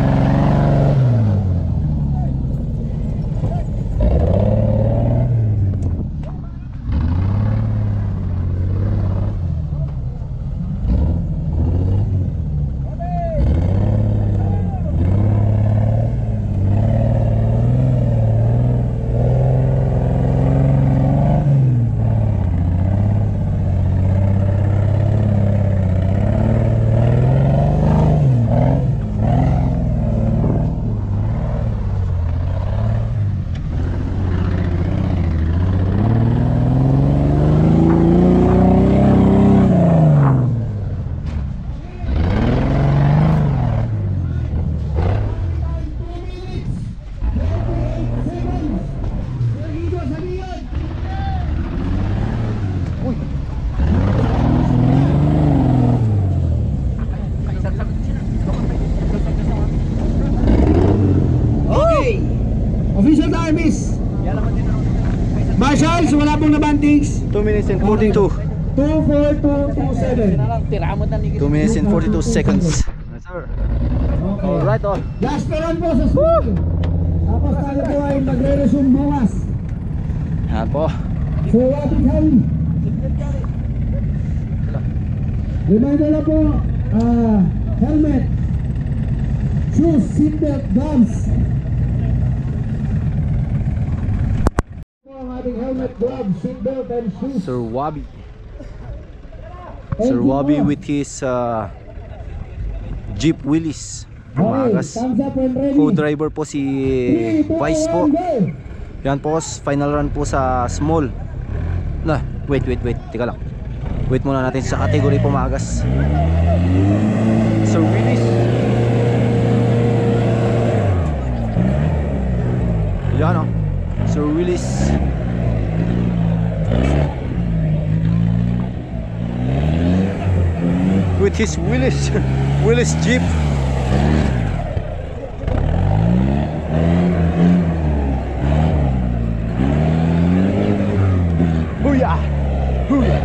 Official time is Marshals, wala pong nabantings. 2 minutes and 42. 24227. 2 minutes and 42 seconds. Yes, sir. Alright, oh. Last run po sa school. Tapos tayo po ay magre-resume bukas. Yan po. So, ating hali. Reminder na po, helmet, shoes, seatbelt, gloves. Ang ating helmet, gloves, seatbelt, and shoes. Sir Wabi. Thank Sir you Wabi po. with his Jeep Willys. Okay, Umagas. thumbs up when ready. Co-driver po si 3, 2, Vice 1, po. go! Yan po, final run po sa small. Nah, wait. Teka lang. Wait muna natin sa category pumagas. Sir Willis. Yan o. Sir Willis. With his Willis Jeep. Booyah! Booyah!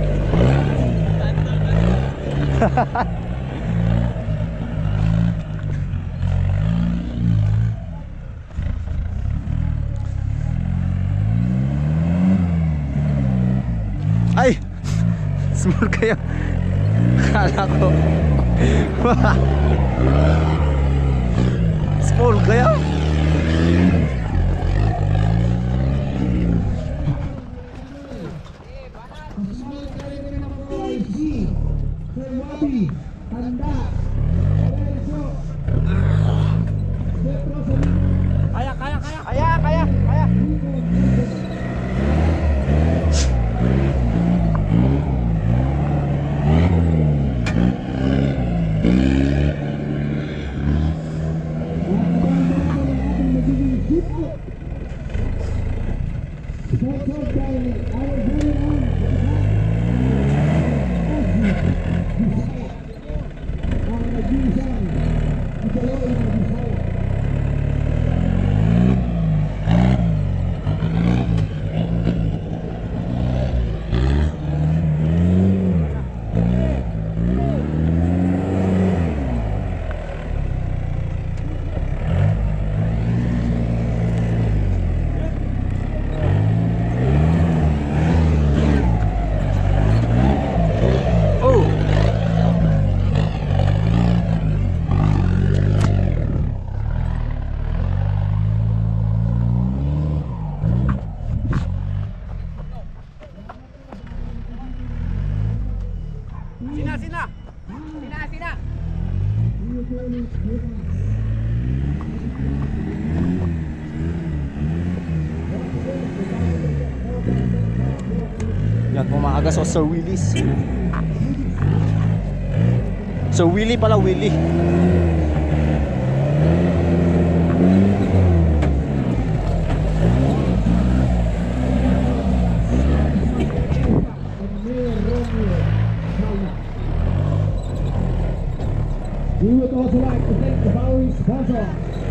Ay! Small kayo. Kala ko. Small kayo. Sir Wabi, tanda. Kaya. Yan po mga agas, o Sir Willis. Sir Willie pala, Willie. We would also like to thank the following sponsor.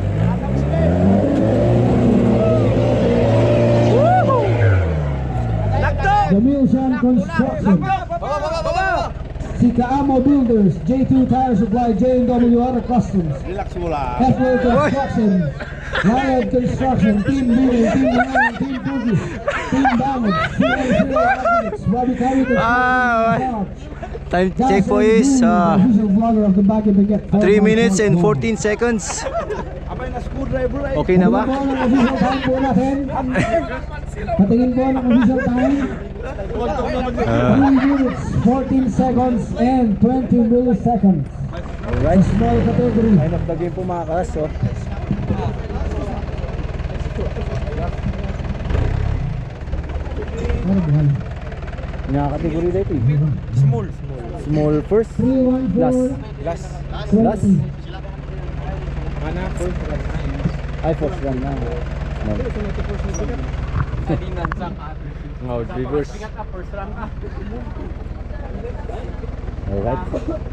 The Milsan Construction, Sikaamo Builders, J2 Tire Supply, J&W Auto Customs, Hefler Construction, Lion Construction, Team Building, Team Lion, Team Bugis, Team Damage, CM0 Architects, Robbie Carey Construction, Time check po is 3 minutes and 14 seconds. Okay na ba? Patingin po ng official time. 3 minutes, 14 seconds and 20 milliseconds. Alright. Small category. Line of the game po mga kalas, oh. Ano ba? Nga kategory dito eh. Small first. 3, 1, 4, Last. 20. Mana first run. Ay, first run na. No, reverse. Alright.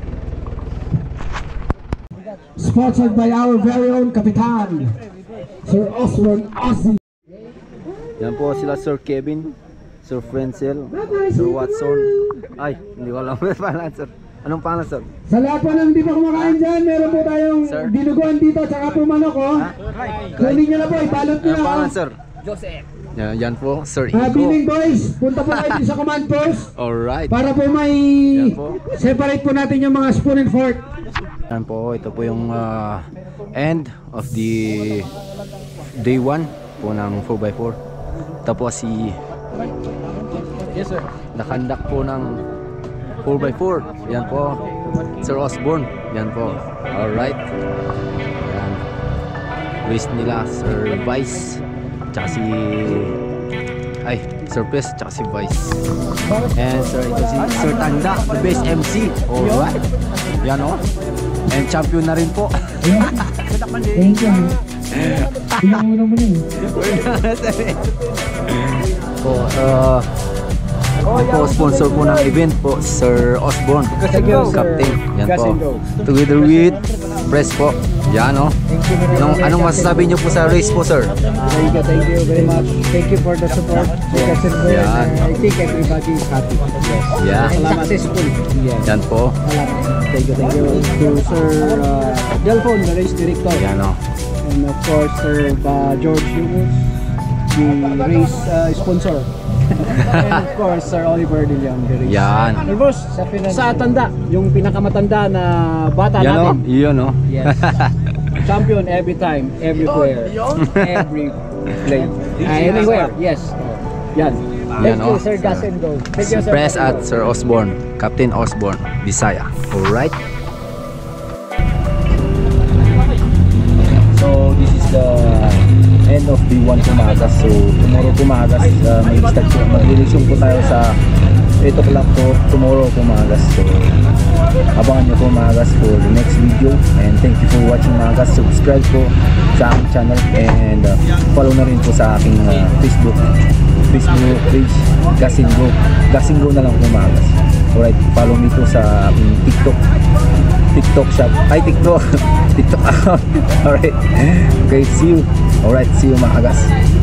Sponsored by our very own Kapitan, Sir Osborne Ozzy. Yan po sila Sir Kevin, Sir Frenzel, Sir Watson. Ay, hindi ko alam ang pangalan, sir. Anong pangalan, sir? Sa lahat po ng hindi pa kumakain dyan, meron po tayong Sir? dinuguan dito, tsaka po manok, oh. Kunin nyo na po, ibalot nyo Anong na, pangalan, oh. sir? Joseph. Yan po, Sir Biling Iko. boys, punta po kayo sa command post Alright. para po may Yan po. separate po natin yung mga spoon and fork. Yan po, ito po yung end of the day 1 po ng 4x4. Tapos si Yes, sir. nakandak po ng 4x4. Yan po, Sir Osborne. Yan po. Alright. Yan. Race nila, Sir Vice. Tsaka si Sir Pes, tsaka si Vice. And Sir, ito si Sir Tanda, the best MC. Alright. Yan o. And champion na rin po. Thank you. Pinangunan mo na eh. po, po, sponsor po ng event po, Sir Osborne, Captain. Yan po. Together with Press po. Yan o. Anong masasabi niyo po sa race po, sir? Thank you very much. Thank you for the support. Yan. I think everybody is happy. Yeah. Successful. Yes. Yan po. Thank you to Sir Delphon, the race director. Yan o. And of course, Sir George Humus, the race sponsor. And of course, Sir Oliver De Leon, the race. Yan. Boss, sa tanda, yung pinakamatanda na bata Yan o. natin. Yun o. Yes. Champion every time, everywhere, every play. Anywhere, yes. Yan. Yan Thank you, o. Sir Gas and Go. Thank you, Sir. Press at Sir Osborne, Captain Osborne, Bisaya. Alright. So this is the end of D1 Pumagas. So tomorrow Pumagas, mag-start po, mag-resume po tayo sa 8 o'clock po tomorrow Pumagas. So abangan nyo Pumagas for the next video. And thank you for watching Pumagas. Subscribe po sa aking channel and follow na rin po sa aking Facebook page, Gasingo. Gasingo na lang Pumagas. Alright, follow me po sa aking TikTok shop. Ay, TikTok account. Alright. Okay, see you. Alright, see you mga agas.